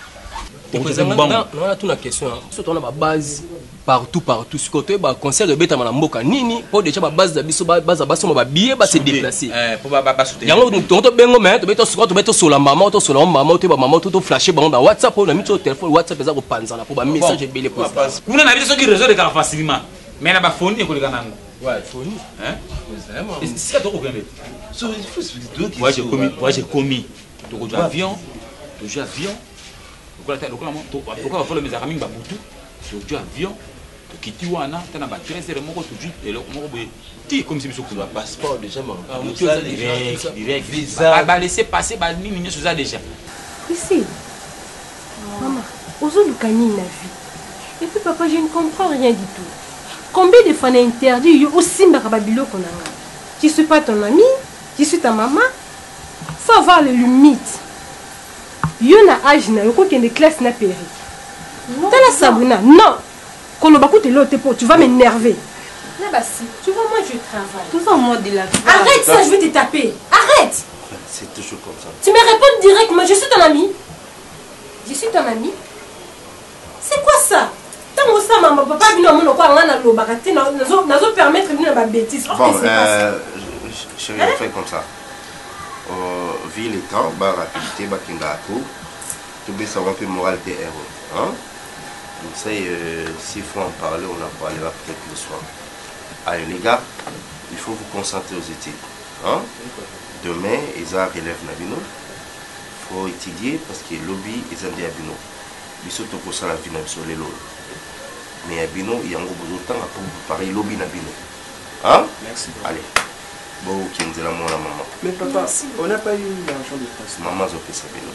on a toute la question surtout on a ma base partout partout ce côté ba concert de beta na mboka nini pour déjà ba base da biso ba base ba so ba billet ba se déplacer eh pour ba ba soutenir yango to to bengo mais to beto so to beto so la maman to so la maman to ba maman to to flasher ba ba WhatsApp na mi to téléphone WhatsApp eza ko panza na pour ba message belé pour kuna na biso ki réseau de car facilement mais na ba phone ko likana ngo ouais phone hein vraiment c'est ça to ko kende so il faut se dire moi j'ai commis moi j'ai commis to ko avion to jo avion ko la ta ko la mo to ko ba follow mes amis ba butu to jo avion kiti wana tana ba treize moko tuju elo moko boye ti comme si biso ko passeport déjà mon direct direct visa ba laisser passer ba nini nyo ça déjà ici maman ozoluka nini na vie et puis papa je ne comprends rien du tout combien de fois on a interdit yo osimbaka ba biloko na nga je suis pas ton ami je suis ta maman faut avoir les limites yo na âge na yo ko kende classe na péri tala Sabrina non quand on va coûter l'autre pour tu vas m'énerver. Là bah si, tu vois moi je travaille. Tout ça moi de la vie. Arrête ça, je vais te taper. Arrête. C'est toujours comme ça. Tu me réponds directement, je suis ton ami. Je suis ton ami. C'est quoi ça? Tant que ça maman papa vient mon quoi on a le baraté nazo nazo permettre de la bêtise. Bon euh chérie on fait comme ça. Euh vu les temps, ba rapidité ba kinga ko. Tu peux savoir un peu moral des héros, hein? Donc ça, euh, s'il faut en parler, on en parlera peut-être le soir. Allez les gars, il faut vous concentrer aux études. Hein? Demain, Isa relève Nabino. Il faut étudier parce que lobby est un Abino. Il faut que ça la vie sur les lots. Mais Abino, il y a un gros temps pour préparer lobby Nabino. Hein? Merci. Allez. Bon, qui nous la maman. Mais papa, on n'a pas eu l'argent de France. Maman, je fais ça, Bino.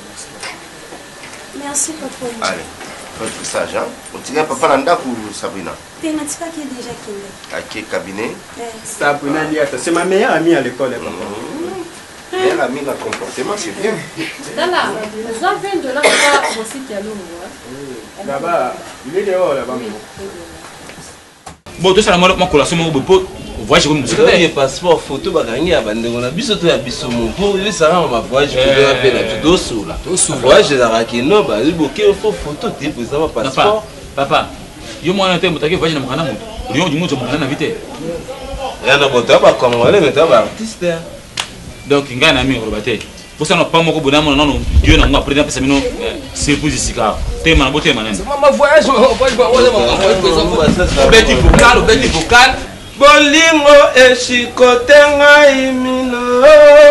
Merci, papa. Allez. Votre sage, hein? On dirait papa Nanda ou Sabrina? Thématique qui est déjà qui à quel cabinet? Sabrina, c'est ma meilleure amie à l'école. Meilleure amie dans le comportement, c'est bien. Dala, vingt dollars pour aussi qui a l'eau. Là-bas, il est dehors là-bas. Bon, tout ça, moi, ma collation, mon beau. Voyage comme ça. Il y a passeport photo bagangi abandonné na biso to ya biso mon po yo sara ma voyage ko do appel na to so la to so voyage za rakino ba liboke fo photo te pour ça passeport papa yo mwana te mutaki voyage na mwana mutu Rion du monde je bana na vite. Ya na bota ba congolais mais ta ba artiste. Donc ngai na mi robate. Pour ça, on n'a pas beaucoup de monde, non, Dieu n'a pas pris un peu de surprise ici. T'es mal, beauté, man. Maman voyage, Petit vocal, petit vocal. Bolingo eshikotenga imino.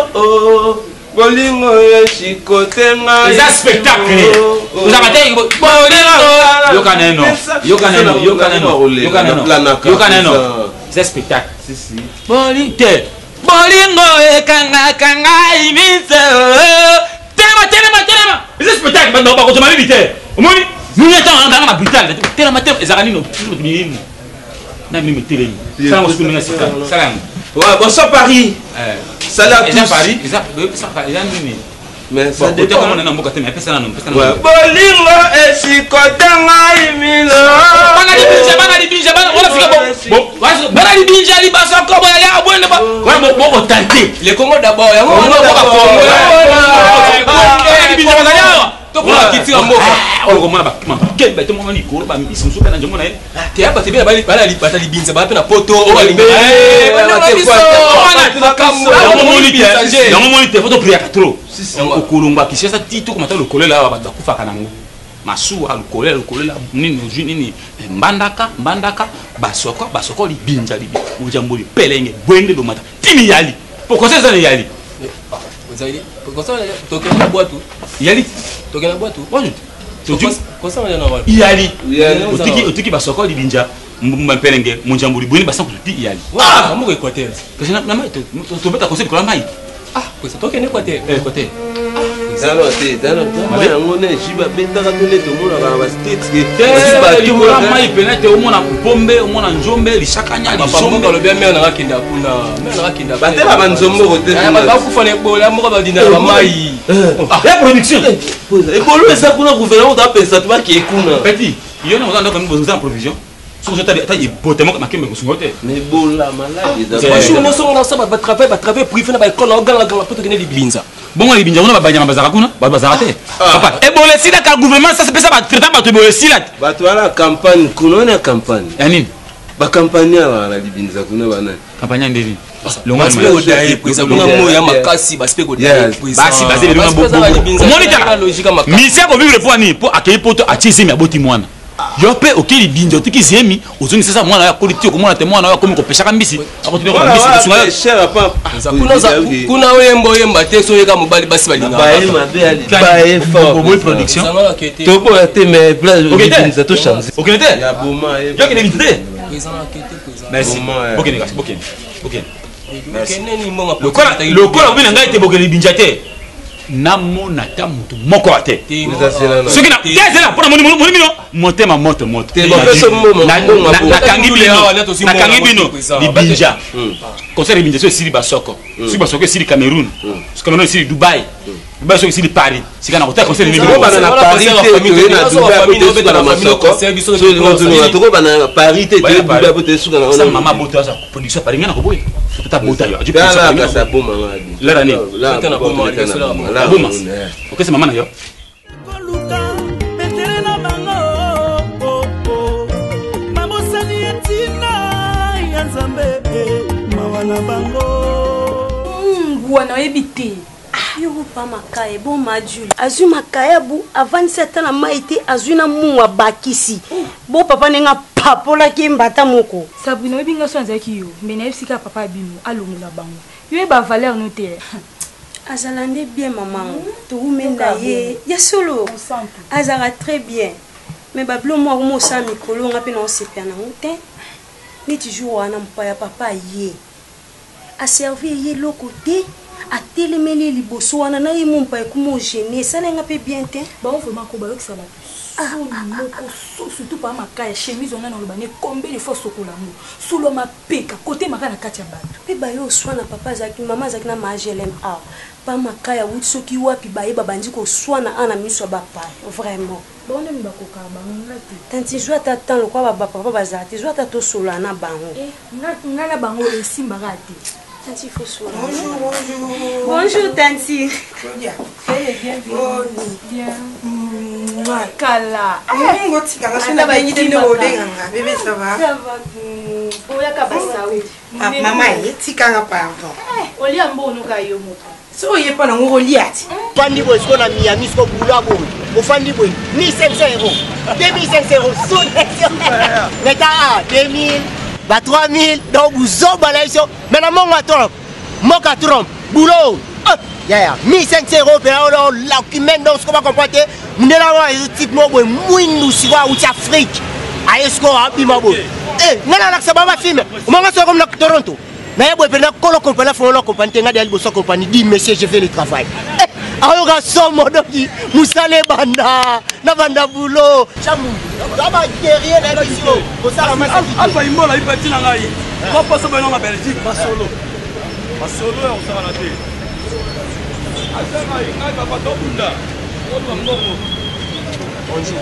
Bolingo eshikotenga. C'est un spectacle. Vous avez dit, Bolingo. Yokaneno, Yokaneno, Yokaneno, Yokaneno, Yokaneno. C'est un spectacle. Si, si. Bolingo. Bolingo e kanga kanga imise telema telema telema c'est spectacle bando ba ko jomali bité omoni nous y attend dans la brutal telema telema ezakani no ni na mi metelemi ça on se connaît ça salam ouais bonsoir Paris euh salam à tous Paris ça ça ça ni mais ça dépend comment on a mboka teme pesa na no pesa na bolingo esikotenga imilo bana di binja bana di binja bana wala fika bon bana di binja li baso ko boya ya bonde ba wala bo bo tante le Congo d'abord ya Congo d'abord di binja bana ya to ko kiti mboka o ko mona ba ke ba to mona ni ko ba mbisi msuka na njomona eh te aba te bela bali bala li bata li binza ba pe na poto o bali eh bana te kwa na kamura mo ni te na mo ni te photo priya katro okolongwa kisiasa tito komata lokolela awa bato bakufaka nango masuwa lokolela lokolela nini ozwi nini mbandaka mbandaka basoko basoko libinja libi ojambo lipelenge bwende lomata timi yali pokosa eza na yali ozali pokosa tokena bwatu yali tokena bwatu wajut kosa na na yali otiki otiki basoko libinja mpelenge monjambo libwende basango tuti yali ah mo Équateur kasi na na to beta conseil ko la mai ah kosa tokena Équateur Équateur Dalo te, dalo te. Mais on est jiba bendaka tele to mona ba ba state ke. Ba tu mona mai penate o mona pombe, o mona njombe, lisakanya, lisombe lo bien mena kinda kuna. Mena kinda. Ba te ba banzombo ko te. Ba ba ku fane bola mo ba dina ba mai. Ah, la production. E bolo esa kuna gouvernement ta pensa tu ba ki ekuna. Petit, yo na ozanda comme besoin en provision. Sur ta ta botement comme makembe ko sungote. Mais bola malade. Franchement, nous sommes ensemble ba travailler, ba travailler privé na ba école na ganga ganga poto kene libinza. Bon on libinja on ba banyama bazaka kuna ba bazaka te papa e bolé sila ka gouvernement ça c'est pas ça ba traitant ba to bolé sila ba to ala campagne kuna na campagne ya nini ba campagne ala libinza kuna bana campagne ndeni longa ma odaye pesa kuna moya makasi ba speko odaye pesa basi basi le bongo monika logique ma mission ko vivre pour ni pour accueillir poto atizi mi aboti mwana yo pe okili binjo tiki zemi ozoni sasa mwana ya koliti okomona te mwana ya komi kopesha kambisi akotine ko mbisi sunga cher pa kuna kuna oyembo yemba te so yeka mobali basi balinga ba e mabe ali ba e fort bobo production to bo te mais place binza to changer okete ya boma e yo kene binze présent enquêté présent merci bokene kasi bokene bokene keneni monga lokola lokola obina ngai te bokene binja te namona ta mutu moko ate soki na tezela mpona moni mino motema moto moto nakangi bino libinja concert libinja so esili basoko soki basoko esili cameroun soki cameroun esili dubai dubai soki esili paris sika na kotala concert libinja mama boto aza production paris nga na koboye ta bota yo lara ni Buma. Ok, c'est maman yo. Koluka betele na bango. Mambo sani etina ya Nzambe mawana bango. Ngwana ebite. Yo pa makaye bon majuli. Azu makaye bu avant setana maite azu na muwa bakisi. Bo papa nenga papola ki mbata moko. Sabuna ebinga so nzaki yo. Mbena efika papa bino alongula bango. Yo ba valeur noté. Azalande bien maman, tout menda ye, ya solo. Azara très bien. Mais bablo moi mo sa mikolo ngapi na osepa na ngote. Ni toujours wana mpaya papa ye. A servir ye lo côté, a télémeli liboso wana na ye mon paya kumo gêner, ça ngapi bien te. Ba on vraiment ko ba yo ça ah surtout pas ma caille chemise on a dans le bané combien de fois sokola mo solo ma peka côté maka na kati ya bato pe ba yo swana papa zaki mama zaki na ma gelem ah pa ma caille wuti soki wapi ba ye babandi ko swana ana miso ba pa vraiment bon on ba ko ka ba ngati tanti joa ta tan lo kwa ba papa bazati joa ta to solo na bango eh ngana bango esimba rati tanti faut solo bonjour bonjour bonjour tanti bien bien bien Kala. Mungo tika ngasina ba yidi ne odenganga. Bébé ça va? Ça va. Oya ka basa oui. Ah maman, tika nga pardon. Oli ambo no ka yo moto. So ye pa na ngo liati. Fandi boy sko na Miami sko bula boy. O fandi boy mille cinq cents euros. deux mille cinq cents euros. So mais ta deux mille, ba trois mille donc vous obalaiso. Mais na mongo atoro. Moka trompe. Boulot. Ya ya, mille cinq cents euros, alors là qui mène dans ce qu'on va comprendre, nous n'avons pas type moi nous si va ou Afrique. Aïe ce qu'on a puis ma boy. Eh, non non, ça va ma fille. On va se comme dans Toronto. Mais boy, pendant qu'on le compagnie, faut le compagnie, t'es ngadi albo so compagnie, dit monsieur, je fais le travail. Eh, alors ga so modo qui musale banda, na banda boulot. Chamou. Ça va derrière la mission. Pour ça la masse. Alpha Imola, il parti na ngai. Pas passer ben en Belgique, pas solo. Pas solo, on s'en va la tête. Bonjour.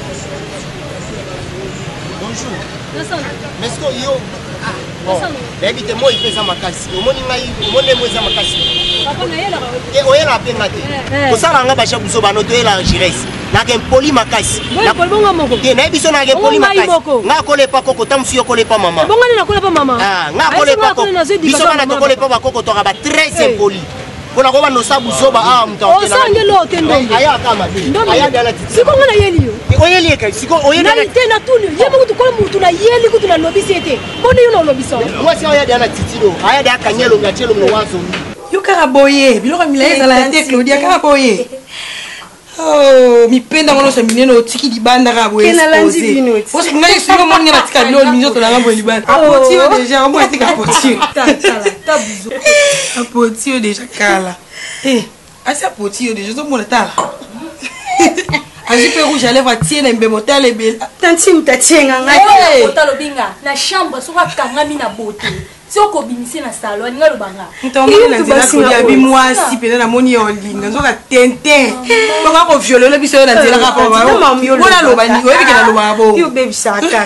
Bonjour. Mais ce que yo. Bon, baby te moi il fait ça ma casse. Au moins il moi moi ça ma casse. Papa na yela. Et oyela pengate. Ko sala nga ba shabuso ba no to yela giresse. Na ke poli makasi. Na poli bonga moko. Ke na biso na ke poli makasi. Nga kole pa koko tam fio kole pa mama. Bonga ni na kole pa mama. Ah, nga kole pa koko. Biso na to kole pa ba koko to ba très impoli. Kuna kwa no sabu zoba ah mtaona. Osangelo tendo. Aya kama ni. Aya dala titi. Siko ngana yeli yo. Oyeli kai siko oyeli. Na itena tuni. Yema kutu kola mutu na yeli kutu na lobisi ete. Mbona yuno lobisa? Moi si aya dala titi do. Aya da kanyelo ngachelo no wazo. Yo karaboye. Biloko milaeza la te Claudia karaboye. Oh, mi penda ngono so mineno tiki di banda ka boye. Kena landi bino. Parce que ngai siko mo ngena tika bilo minzo to langa boye libanda. Apotio déjà, mo tika potio. Ta ta ta buzo. Apotio déjà kala. Eh, asa potio déjà to mo na tala. Aji pe rouge à lèvres tie na mbemo tale bel. Tanti mutatienga ngai. Eh, botalo binga na chambre so ka kangami na bote. Si on binisi na salon ninga lobanga. Ntombe na nzela ko ya bi mwasi pena na moni olinga nzoka tenten. Bonga ko violole biso na nzela ka pa ba. Bona loba ni oyebi ke na loba bo. Yo baby sakaka.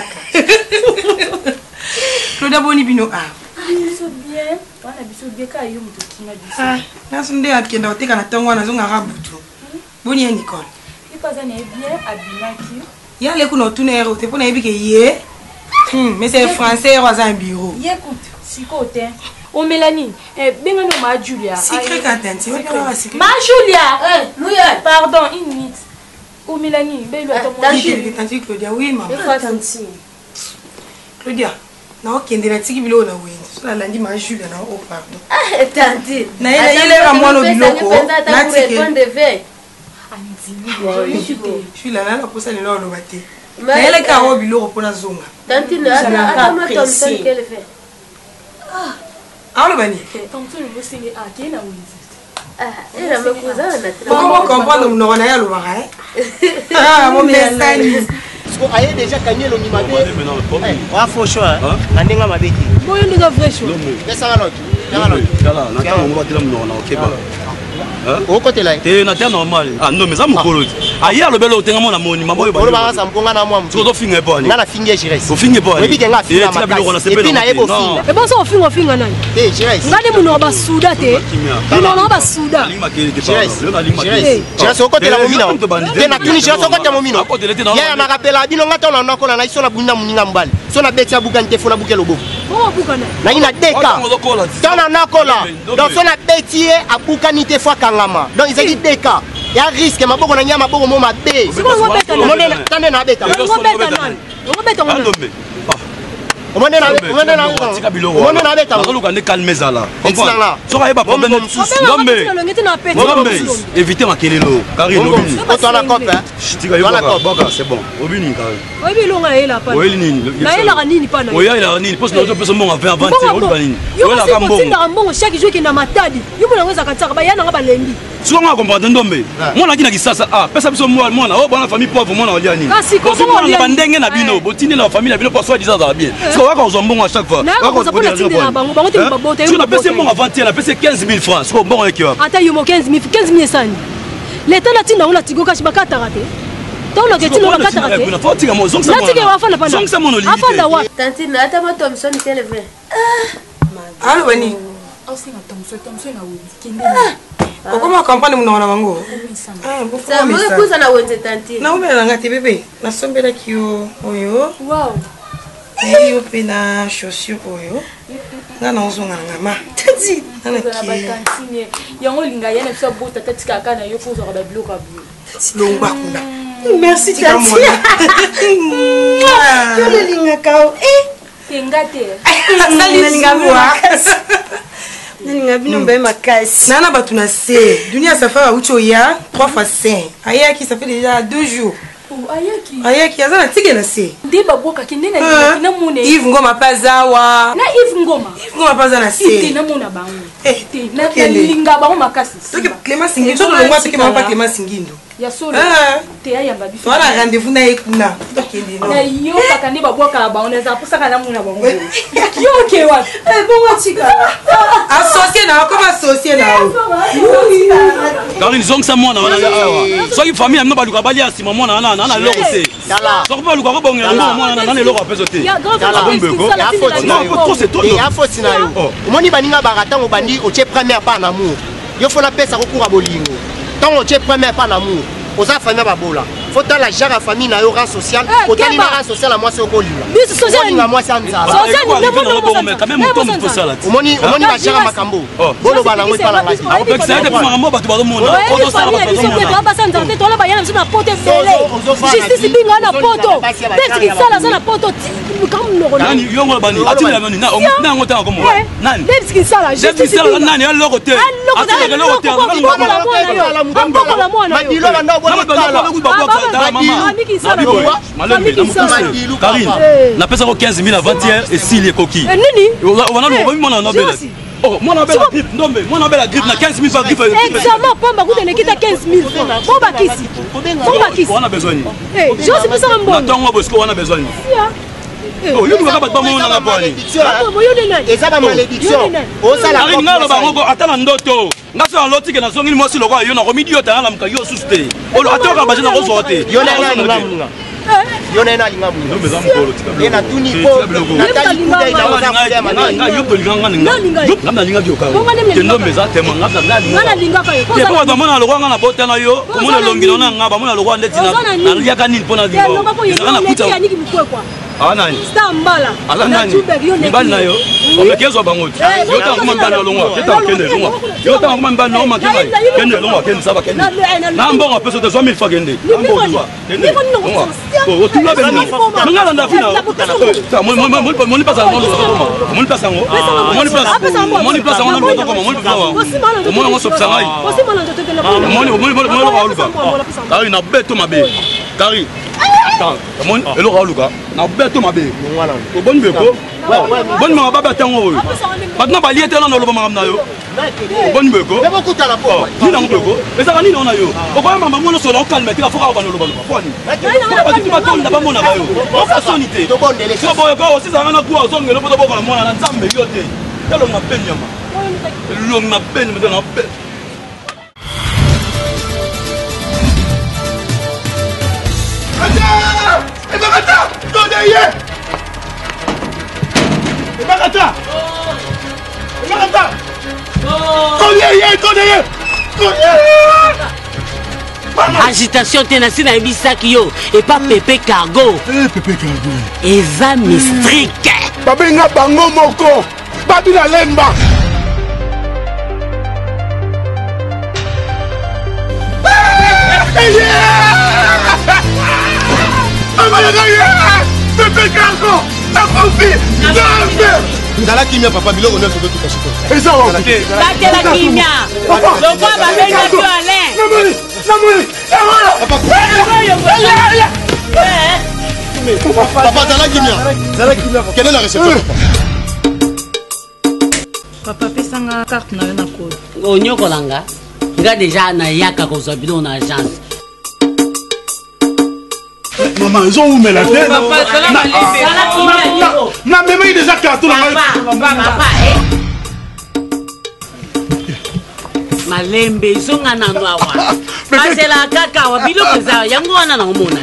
Claudia boni bino ah. Biso bien. Wana biso bien ka yo muto kinga biso. Ah, nasunde akenda oteka na tongo na zonga ka butu. Boni ya Nicole. Ipaza na bien abinaki. Ya le kuno tunero te pona yebi ke ye. Hmm, mais c'est français dans un bureau. Écoute, si côté. Oh Mélanie, eh ben nous ma Julia. Secret content, c'est quoi secret? Ma Julia. Eh, Louis, pardon, une minute. Oh Mélanie, ben lui attends moi. Tanti Claudia, oui maman. Et quoi tanti? Claudia, na okende na tiki bilo na wenzi. So la lundi ma Julia na oh pardon. Ah, tanti. Na ile ile ra mwana biloko. Na tiki. Je suis là là pour ça le lo lo bate. Na ile ka o biloko pona zonga. Tanti na ata ma Thompson qu'elle fait. Ah. Ah le bani. Thompson le singe a qui na wenzi. Ah, era me cousin na. Comment comprendre mon na ya lo ba eh? Ah, mon message. Parce que aye déjà gagné le numéro. Eh, wa faux choix. Na ndinga mabeki. Boyo ndinga vrai choix. Pesa ngalo. Ngalo. Kala, na kama ngwa tela mnona okeba. Au côté là. T'es na terre normal. Ah non mais ça mon colo. Aye le belo tenga mona moni maboyo ba. Olo ba sa mponga na mwa mtu. So finge pas ni. Na na finge jiresi. O finge pas. Webi kenga finga makasi. Et puis na yebo finga. E bon so finga finga nani? Eh jiresi. Ngani muno ba suda te. Muno na ba suda. Jiresi. Jiresi. Jiresi au côté la momina. Te na tuni jiresi au côté momino. Ya na rappela bino ngata na nako na iso na buninga muninga mbali. So na betia bukante fona bukelo bobo. Oh bukana. Na ina deka. Tana nakola. Donc so na betie abukani te fois kangama. Donc ils ont dit deka. Il y a un risque, ma boue, on a un mabou, mon mabé. C'est quoi, on va bêter? On va bêter. On va bêter. On va bêter. On va bêter. On va bêter. On va bêter. On va bêter. On va bêter. On va calmer ça là. Tu vas pas problème. Non mais. Non mais. Évitez ma kelelo. Carré no bini. On t'en a cop hein. Tu vas y boka, c'est bon. Obini carré. Obi longa ela pa. Oeli nini? Na ela nini pa na. Oya ela nini? Parce que nous peut mon avant avant, oeli ba nini? Oela kambo. Yo mbongo chaque jour qui na matadi. Yo mona weza kataka ba yana ngaba lembi. Siko nga comprendre ndombe. Mwana kina kisasa ah, pesa biso mwana mwana oh bana famille pauvre mwana olia nini? Kasi ko ko olia bandenge na bino, botini na famille na bino pour soi disant ça bien. Siko waka ozombongo à chaque fois. Waka ko na bango bango te babote. Tu na pesa mon avant na pesa quinze mille francs. Siko mbongo yake wapi? Ata yumo quinze mille quinze mille sani. Leta na tinda ona tigo kashi bakata rate. Tona ke tinda bakata rate. Na faut tiga mo zonga. Na tiga wafana pana. Zonga mo no limite. Afanda wa. Tantine ata ma Thompson quelle vrai. Ah. Allo bani. Aussi na Thompson Thompson na oui. Kende. okoma campagne muna na bango ah ça mo kuza na wenze tanti na umela ngati bebe na sombela kiyo oyo wow eyo pe na chaussure oyo nga na ozonga na ngama tati na bakantine yango linga yana biso bota tati kaka na yo fuzo ba bloka bu longba kuna merci tati yo le linga kao eh tengate nalinga bwa nalinga bino mbe makasi nana batu na se dunia safari ucho ya trois fois cinq ayaki ça fait déjà deux jours ayaki ayaki azana tike na se ndi baboka kinde na na mune Yves Ngoma pazawa na Yves Ngoma Yves Ngoma paza na se ite na muna bango eh te na linga bango makasi toke Clément Singindo to longwa toke mama Clément Singindo ya solo te ya yamba biso wala rendez-vous na ekuna tokende no na yo kaka ndi baboka bango na za pusaka na muna bango yo ke wa eh bongo chika associé na comme associé na Karine zong sa mwana wana awa soki famille amno baluka bali asima mwana na na loko te soki baluka ko bongela mwana na na loko apeso te ya faute na yo omoni baninga baratango bandi otie première pas na amour yo fona pesa ko kura bolingo tant otie première pas na amour oza famille babola faut ta la genre famille na yo rang social otali na rang social à moi c'est okolila biso social na moi ça nza quand même muto muto sala omoni omoni ba genre makambo bolo bana ngo pala ngai avec ça de makambo batu bazo mona ozo sala batu bazo mona ba sanza te tola ba yana biso na poto fele justice binga na poto peti sala sana poto comme no nani yo ngo bani atila nani na na ngo ta komo nani peti sala justice sala nani ya loko te atila loko te la mwana madilo na ndo Karine, na pesa ko quinze mille avant-hier et s'il est coquille. Nini? On a le moi na belle. Oh, moi na belle grippe, non mais moi na belle grippe na quinze mille par grippe. Examen pomba ku de kita quinze mille francs. Pomba kisi. Pomba kisi. On a besoin. Eh, je suis pas ça mbongo. Attends, moi parce qu'on a besoin. Oh, yo nga ba ba mo na boni. Eza ba malédiction. O sala ko. Karine na ba ngo atala ndoto. Ngasa aloti ke na songi mosi lokwa yo na komidi yo tanga na mkayo suste. Olo atoka ba jina ko zote. Yo na na ngamuna. Yo na na linga munga. No meza mkolo tika. Ye na tuni po. Na tali kuda ina oza kuda manani. Yo to linga ngana. Yo ngana linga byo ka. Tendo meza tema ngana na linga. Ngana linga ka yo. Ye ko ba mona lokwa ngana bota na yo. Ko mona longino na ngaba mona lokwa ndeti na. Na liaka nini pona dingo. Ngana kuta. Ya niki mkwekwa. Ah nani? Sta mbala. Ala nani? Mbali na yo. Omekezwa bangote. Yo ta kuma mbali longwa. Kita kende longwa. Yo ta kuma mbali longwa kenda. Kende longwa kende saba kende. Na mbongo peso de mille fois kende. Mbongo longwa. Kende. Longwa. Oh, tu la bende. Mangala ndafina. Ta mo mo mo mo ni pasa mo. Mo ni pasa ngo. Mo ni pasa. Mo ni pasa ngo ndo ko mo ni pasa. Mo ngo sopsa ngai. Mo ni mo ni mo ni ko aluka. Kari na beto mabe. Kari. Mon elo raluka na beto mabe ko bon beko bon ma baba tango oyo batna ba liete na loba mangam na yo bon beko bebo kutala po ni na beko eza ka ni na yo o ko mama mono so na calme tika foka ba no loba loba foni ba ti ba tonda ba mona ba yo o fa sonite to bon dele so boyo ko si za na ku o so ngelo bodo boka mona na nzambe yote telo na penyama lo na pen me na pen Ebakata! Kodeye! Ebakata! Ebakata! Kodeye! Kodeye! Agitation tenasi na ebisaki yo et pas Pépé Cargo. Eh Pépé Cargo. Eza mistrike. Babenga bango moko. Babila lemba. Pépé Cargo! La confie! Zala kimia papa biloko neuf to tout ça. Eza wa. Batela kimia. Lokwa babenga bio Alain. Namoni, namoni. Papa. Papa zala kimia. Zala kimia. Quelle est la réception? Papa pesanga carte na yo na code. Onyokolanga. Nga déjà na yaka ko zabilo na agence. Maman, ils ont où mais la tête? Non, mais il y a déjà carton là. Malembe zonga na noawa. Pasela kaka wa biloko za yango wana na omona.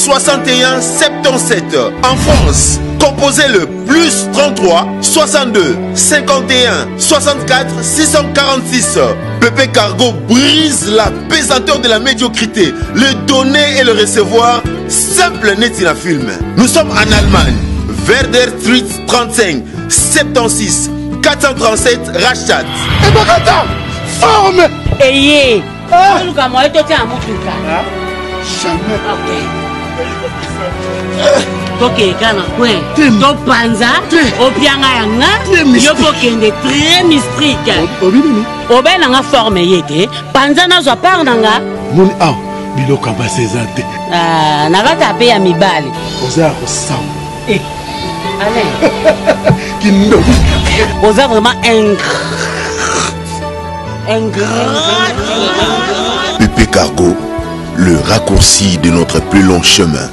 soixante et un soixante-dix-sept. En France, composez le plus trente-trois soixante-deux cinquante et un soixante-quatre six cent quarante-six. Pépé Cargo brise la pesanteur de la médiocrité. Le donner et le recevoir, simple net in a film. Nous sommes en Allemagne. Werder Street trente-cinq soixante-seize quatre cent trente-sept Rachat. Et Bakata, forme. Eye, tu nous as moi tu tiens à mon truc là. Jamais. Ok, kana kwe. To panza, opianga yanga, yoko kende très mystique. Obini. Obena nga forme yete, panza na zo par nanga. Moni ah, biloko ba sezate. Ah, na va taper ya mibali. Oza ko sam. Eh. Allez. Kindo. Oza vraiment un un Pépé Cargo, le raccourci de notre plus long chemin.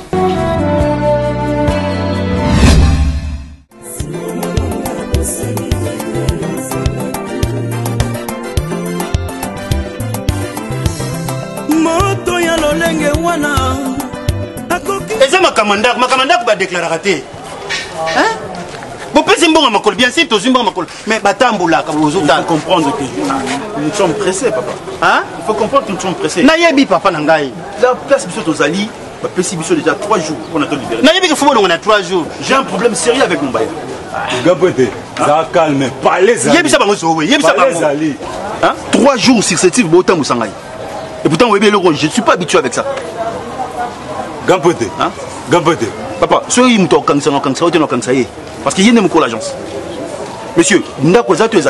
Moto ya lolenge wana akoki. Eza makamanda, makamanda ko ba déclarer raté. Hein? Vous pouvez dire que bien sûr, tous mais batamboula, il faut comprendre que nous sommes pressés, papa. Hein? Il faut comprendre que nous sommes pressés. Nayebi, papa, Nangaï. La place de aux alliés, la place déjà trois jours pour notre libérer. Nayebi, il faut qu'on a trois jours. J'ai un problème sérieux avec mon bailleur. Gabote, ça calme, pas les alliés. Yebisa Bangoso, Yebisa alliés. Hein? Trois jours successifs, Botan Moussangaï. Et pourtant, je ne suis pas habitué avec ça. Gabote, hein? Gabote. Papa, ce qui est quand ça, quand ça, quand ça, parce qu'il y a une l'agence. Monsieur, moi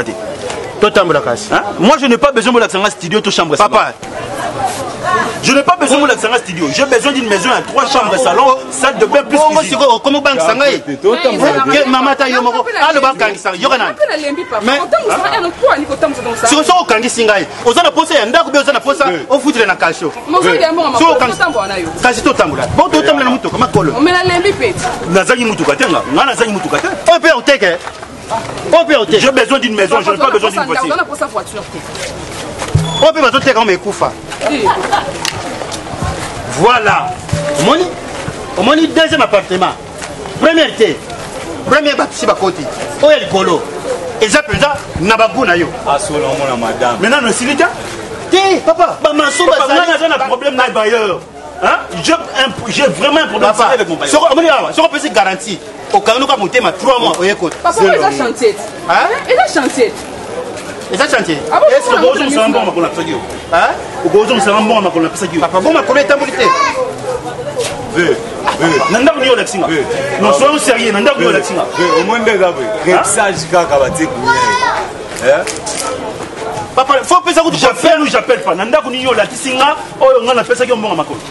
je n'ai pas besoin de l'accent studio, tout chambre. Papa, je n'ai pas besoin de l'accent studio. J'ai besoin d'une maison à trois chambres, salon, salle de bain plus cuisine. Comment banque sangaï? Maman ta yomoro. Ah le banque sang. Yorana. Mais si on sort au kangi singaï, on a posé un d'accord, on a posé au foot de la calcio. So kasi to tambula. Bon to tambula na muto kama kolo. On met la lembi pet. Nazangi muto katenga. Ngana zangi muto katenga. On peut au teke. On peut au teke. J'ai besoin d'une maison, je n'ai pas besoin d'une voiture. On a pour sa voiture. On peut besoin de teke mais kufa. Voilà. Moni. Moni deuxième appartement. Première thé. Premier bâtiment à côté. Oh el colo. Et ça peut ça nabagu na yo. Ah solo mon madame. Maintenant le silika. Té papa, ba maso ba ça. On a un problème na bailleur. Hein? J'ai vraiment un problème papa, avec mon bailleur. Si on peut se garantir au cas où on monter ma trois mois au écoute. Papa, il a chantier. Hein? Il a chantier. Il a chantier. Est-ce que vous avez un bon ma colapsagio? Hein? Ou vous avez un bon ma colapsagio? Papa, bon ma colapsagio tambolité. Ve. Nanda kunyo laksinga. Non soyons sérieux, nanda kunyo laksinga. Au moins des gars, repsage kaka batik. Hein? Papa, faut que ça vous j'appelle ou j'appelle pas. Nanda kunyo laksinga, oh on a fait ça qui on bon ma colapsagio.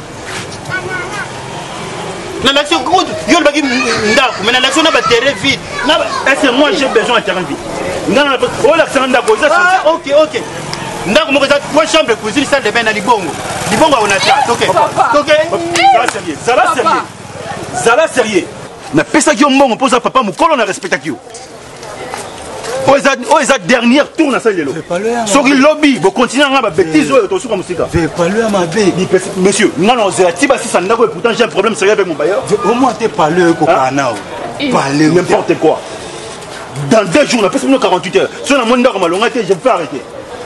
Dans l'action, il y a mais dans l'action, on a terrain vide. Est-ce que moi j'ai besoin de terrain vide? Non, non, ah, ok, ok. Ndako moko trois chambres cuisine salle de bain na libongo. Libongo on a ça. OK. OK. Ça sérieux. Ça va sérieux. Ça va sérieux. Na pesa ki mbongo poza papa mukolo na respecta ki. O eza o eza dernière tour na salle lelo. Soki lobby bo continuer nga ba bêtise oyo to suka musika. Ve pas le ma bé. Monsieur, non non, c'est tiba si ça ndako et pourtant j'ai un problème sérieux avec mon bailleur. Au moins t'es pas le kokana. Parler n'importe quoi. Dans deux jours, on a fait quarante-huit heures. Si on a moins d'heures, je vais pas arrêter.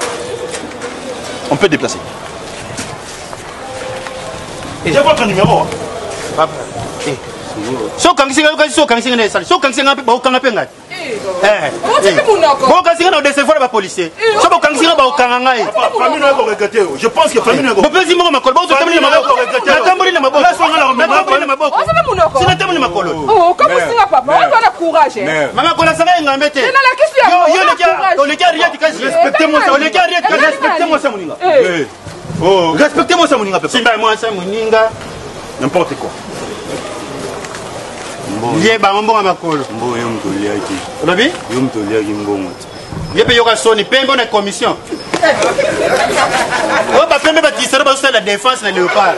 On peut déplacer. J'ai votre numéro. Papa. So quand c'est quand so quand c'est ça. So quand c'est un peu au canapé ngai. Eh. Bon quand c'est on décevoir les policiers. So quand c'est ba au kanangai. Famille n'a pas regretté. Je pense que famille n'a pas. Bon petit mo makolo. Bon tamuli na maboko. Na tamuli na maboko. Là songa la maboko. Na maboko. On se monoko. C'est na tamuli makolo. Oh, comme ça papa. On a courage. Maman kola ça va ngambete. C'est la question. Yo yo le gars, on le gars rien de respectez-moi ça. On le gars rien de respectez-moi ça moninga. Oh, respectez-moi ça moninga. Simba moi ça moninga. N'importe quoi. Lié ba mbonga makolo. Mbongo yo mtolia ki. Olobi? Yo mtolia ki mbongo. Yepe yoka soni pembe na commission. Oh ba pembe ba tisera ba la défense na léopard.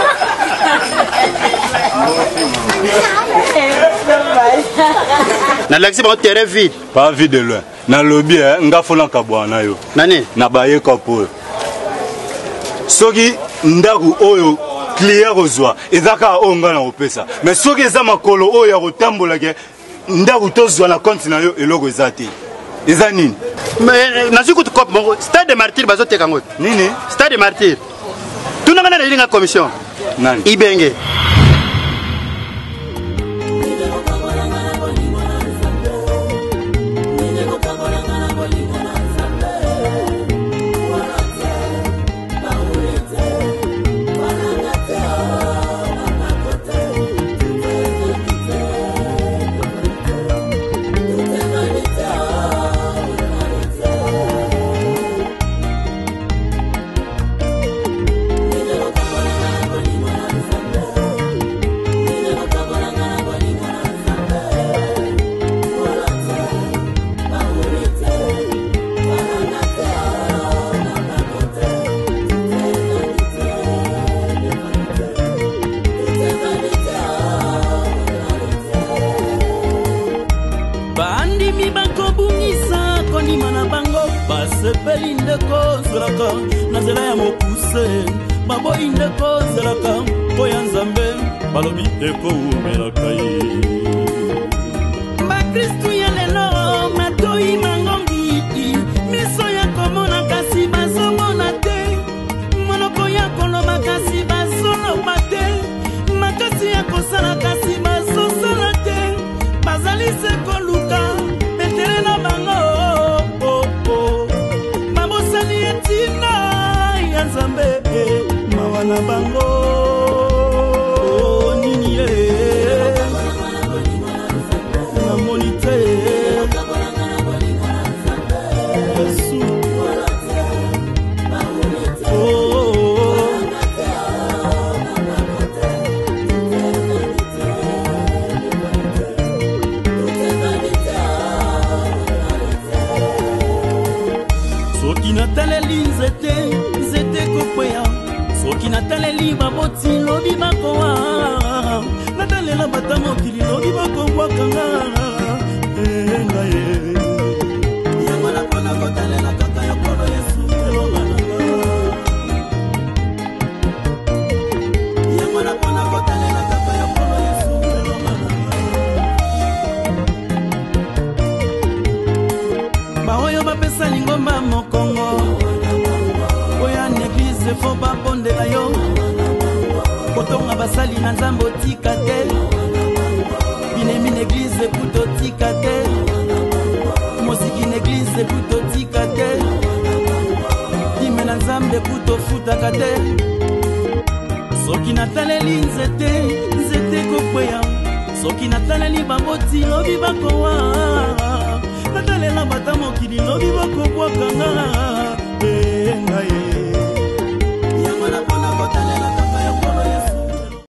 Na l'accès ba terrain vide. Pas vide de loin. Na lobby hein, nga fola kabwana yo. Nani? Na baye kapo. Soki ndaku oyo client kozwa ezaka onga na opesa mais soki eza makolo oyo ya kotambola ke ndako tozwa na compte na yo eloko eza te eza nini nazwi kutu cope moko stade de martyr bazoteka ngo nini stade de martyr tunanga na ilinga commission nani ibenge basepeli ndeko zelaka na nzela ya mokuse baboyi ndeko zelaka mpo ya nzambe balobi ekoumelaka ye bakristu ya lelo matoyi mangongi miso ya komona kasi bazomona te monoko ya koloba kasi bazoloba te makasi ya kosala kasi bazosala te bazali se koluka betere na bango Nzambe mawa na bango nini ye na monite Yesu soki nataleli nzete soki nataleli baboti lobi bakowa natalela bata mokili lobi bakobwakanga enga ye yango napona kotalela kaka yokolo Yesu elongananga yango napona kotalela kaka yokolo Yesu elongananga baoyo bapesa lingomba mokongo oya neglize fo babondela yo kotonga basali na nzambe otika te binemi neglize kuto tika te mosiki neglize kuto tika te dime na nzambe kuto futaka te soki nataleli nzete nzete kokweya soki nataleli baboti lobi bakowa natalela bata mokili lobi bakobwakanga